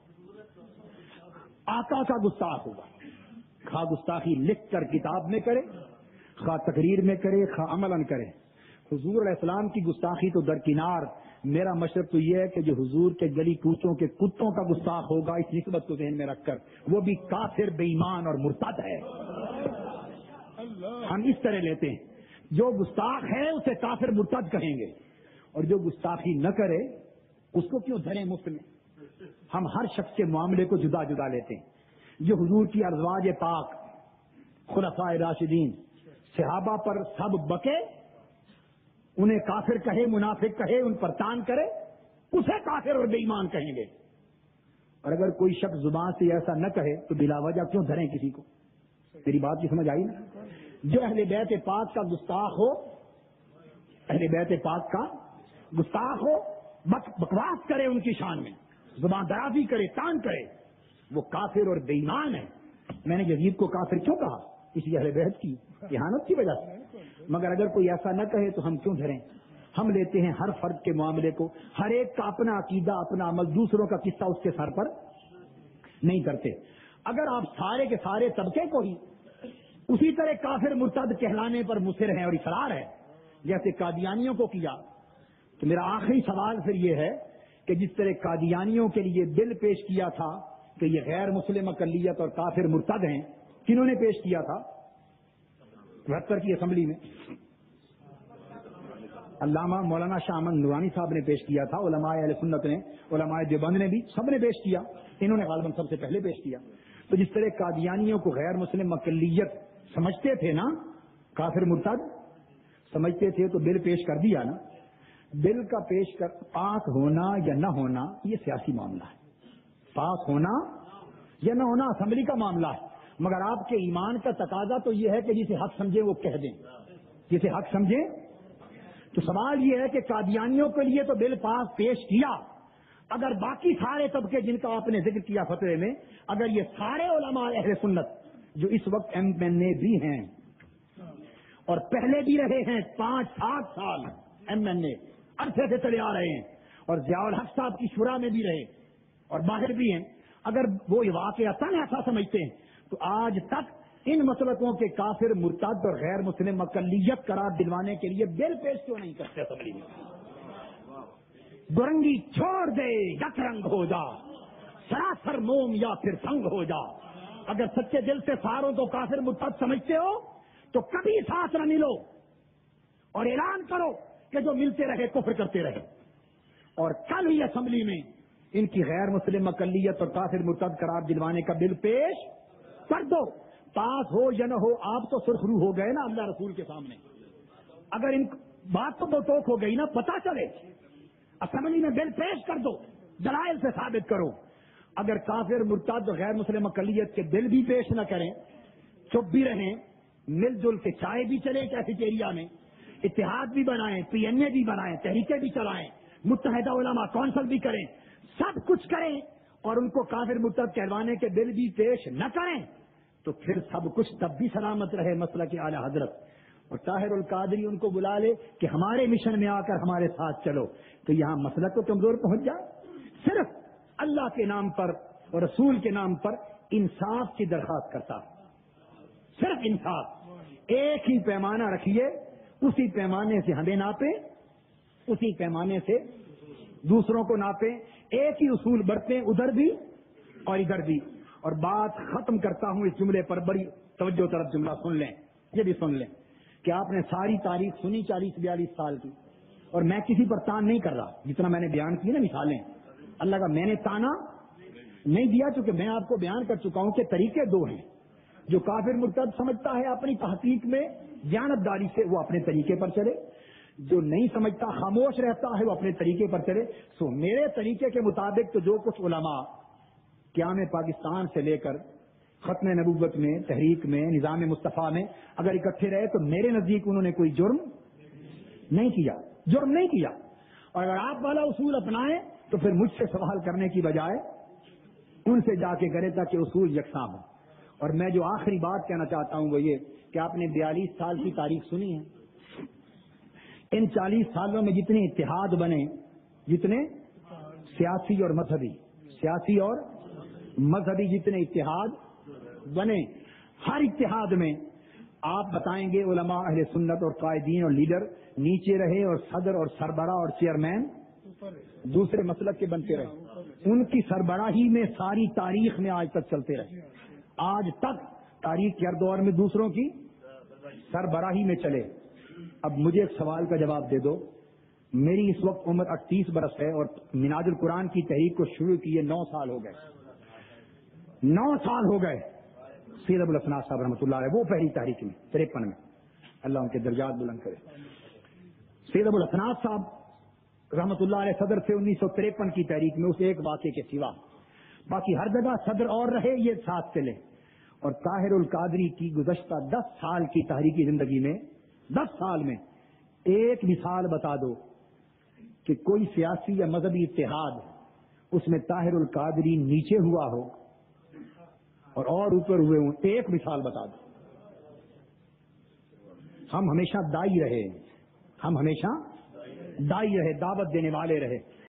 آقا کا گستاخ ہوگا, خواہ گستاخی لکھ کر کتاب میں کرے, خواہ تقریر میں کرے, خواہ عملاً کرے, حضور علیہ السلام کی گستاخی تو درکنار. میرا مشرب تو یہ ہے کہ جو حضور کے گلی کوچوں کے کتوں کا گستاخ ہوگا, اس نسبت کو ذہن میں رکھ کر, وہ بھی کافر, بے ایمان اور مرتد ہے. ہم اس طرح لیتے ہیں, جو گستاخ ہے اسے کافر مرتد کہیں گے, اور جو گستاخی نہ کرے اس کو کیوں دھریں مفت میں. ہم ہر شخص کے معاملے کو جدا جدا لیتے ہیں. جو حضور کی ازواج پاک, خلفائے راشدین, صحابہ پر سب بکے, انہیں کافر کہے, منافق کہے, ان پر تان کرے, اسے کافر اور بے ایمان کہیں گے. اور اگر کوئی شخص زبان سے ایسا نہ کہے تو بلا وجہ کیوں دھریں کسی کو. میری بات کی سمجھ آئی نا؟ جو اہل بیت پاک کا گستاخ ہو, اہل بیت پاک کا گستاخ ہو, بکواس کرے ان کی شان میں, زبان درازی کرے, تان کرے, وہ کافر اور بے ایمان ہے. میں نے یزید کو کافر کیوں کہا؟ اسی اہل بیت کی اہانت کی وجہ سے. مگر اگر کوئی ایسا نہ کہے تو ہم کیوں دھریں؟ ہم لیتے ہیں ہر فرد کے معاملے کو, ہر ایک کا اپنا عقیدہ, اپنا عمل, دوسروں کا قصہ اس کے سر پر نہیں کرتے. اگر آپ سارے کے سارے طبقے کو ہی اسی طرح کافر مرتد کہلانے پر مصر ہیں اور اصرار ہے جیسے قادیانیوں کو کیا, تو میرا آخری سوال پھر یہ ہے کہ جس طرح قادیانیوں کے لیے بل پیش کیا تھا کہ یہ غیر مسلم اقلیت اور کافر مرتد ہیں, کنہوں نے پیش کیا تھا؟ 72 کی اسمبلی میں علامہ مولانا شاہ احمد نورانی صاحب نے پیش کیا تھا, علماء اہل سنت نے, علماء دیوبند نے بھی, سب نے پیش کیا, انہوں نے غالباً سب سے پہلے پیش کیا. تو جس طرح قادیانیوں کو غیر مسلم اقلیت سمجھتے تھے نا, کافر مرتد سمجھتے تھے, تو بل پیش کر دیا نا. بل کا پاس ہونا یا نہ ہونا یہ سیاسی معاملہ ہے, پاس ہونا یا نہ ہونا اسمبلی کا معاملہ ہے. مگر آپ کے ایمان کا تقاضا تو یہ ہے کہ جسے حق سمجھے وہ کہہ دیں, جسے حق سمجھے. تو سوال یہ ہے کہ قادیانیوں کے لیے تو بل پاس پیش کیا, اگر باقی سارے طبقے جن کا آپ نے ذکر کیا فتوے میں, اگر یہ سارے علماء اہل سنت جو اس وقت MNA بھی ہیں اور پہلے بھی رہے ہیں 5-7 سال MNA عرصے سے چلے آ رہے ہیں, اور ضیاء الحق صاحب کی شورا میں بھی رہے اور باہر بھی ہیں, اگر وہ واقعتاً ایسا سمجھتے ہیں تو آج تک ان مسلکوں کے کافر, مرتد اور غیر مسلم اقلیت قرار دلوانے کے لیے بل پیش کیوں نہیں کرتے اسمبلی میں؟ گرنگی چھوڑ دے, یک رنگ ہو جا, سراسر موم یا پھر سنگ ہو جا. اگر سچے دل سے ساروں کو کافر مرتد سمجھتے ہو تو کبھی ساتھ نہ ملو اور اعلان کرو کہ جو ملتے رہے کفر کرتے رہے. اور کل ہی اسمبلی میں ان کی غیر مسلم اقلیت اور کافر مرتد قرار دلوانے کا بل پیش کر دو. پاس ہو یا نہ ہو, آپ تو سرخرو ہو گئے نا اللہ رسول کے سامنے. اگر ان بات تو توک ہو گئی نا, پتا چلے, اسمبلی میں بل پیش کر دو, دلائل سے ثابت کرو. اگر کافر مرتد غیر مسلم اقلیت کے بل بھی پیش نہ کریں, چپ بھی رہیں, مل جل کے چائے بھی چلے کیفیٹیریا میں, اتحاد بھی بنائیں, PNA بھی بنائیں, تحریکیں بھی چلائیں, متحدہ علماء کونسل بھی کریں, سب کچھ کریں, اور ان کو کافر مرتد کہلوانے کے بل بھی پیش نہ کریں, تو پھر سب کچھ تب بھی سلامت رہے مسئلہ کے اعلی حضرت. اور طاہر القادری ان کو بلا لے کہ ہمارے مشن میں آ کر ہمارے ساتھ چلو, تو یہاں مسئلہ تو کمزور پہنچ جائے. صرف اللہ کے نام پر اور رسول کے نام پر انصاف کی درخواست کرتا, صرف انصاف، ایک ہی پیمانہ رکھیے، اسی پیمانے سے ہمیں ناپیں، اسی پیمانے سے دوسروں کو ناپیں، ایک ہی اصول برتیں ادھر بھی اور ادھر بھی۔ اور بات ختم کرتا ہوں اس جملے پر، بڑی توجہ طرف جملہ سن لیں، یہ بھی سن لیں کہ آپ نے ساری تاریخ سنی 40-42 سال کی، اور میں کسی پر تان نہیں کر رہا، جتنا میں نے بیان کی نا مثالیں اللہ کا، میں نے تانا نہیں دیا، چونکہ میں آپ کو بیان کر چکا ہوں کہ طریقے دو ہیں۔ جو کافر مرتد سمجھتا ہے اپنی تحقیق میں دیانتداری سے، وہ اپنے طریقے پر چلے، جو نہیں سمجھتا خاموش رہتا ہے وہ اپنے طریقے پر چلے۔ سو میرے طریقے کے مطابق تو جو کچھ علماء قیام پاکستان سے لے کر ختم نبوت میں، تحریک میں، نظام مصطفیٰ میں اگر اکٹھے رہے تو میرے نزدیک انہوں نے کوئی جرم نہیں کیا، جرم نہیں کیا۔ اور اگر آپ والا اصول اپنائیں تو پھر مجھ سے سوال کرنے کی بجائے ان سے جا کے کرے تاکہ اصول یکساں ہو۔ اور میں جو آخری بات کہنا چاہتا ہوں وہ یہ کہ آپ نے 42 سال کی تاریخ سنی ہے، ان 40 سالوں میں جتنے اتحاد بنے، جتنے سیاسی اور مذہبی جتنے اتحاد بنے، ہر اتحاد میں آپ بتائیں گے علماء اہل سنت اور قائدین اور لیڈر نیچے رہے، اور صدر اور سربراہ اور چیئرمین دوسرے مسلک کے بنتے رہے، ان کی سربراہی میں ساری تاریخ میں آج تک چلتے رہے، آج تک تاریخ کے ہر دور میں دوسروں کی سربراہی میں چلے۔ اب مجھے ایک سوال کا جواب دے دو، میری اس وقت عمر 38 برس ہے اور مناج القرآن کی تحریک کو شروع کیے 9 سال ہو گئے، 9 سال ہو گئے۔ سید ابو الاسناد صاحب رحمۃ اللہ علیہ وہ پہلی تحریک میں 53 میں، اللہ ان کے درجات بلند کرے۔ سید ابو الاسناد صاحب رحمۃ اللہ علیہ صدر تھے 1953 کی تحریک میں، اس ایک واقعے کے سوا باقی ہر جگہ صدر اور رہے، یہ ساتھ چلے۔ اور طاہر القادری کی گزشتہ 10 سال کی تحریکی زندگی میں، 10 سال میں ایک مثال بتا دو کہ کوئی سیاسی یا مذہبی اتحاد اس میں طاہر القادری نیچے ہوا ہو اور اوپر ہوئے ہوں، ایک مثال بتا دو۔ ہم ہمیشہ دائی رہے، دعوت دینے والے رہے۔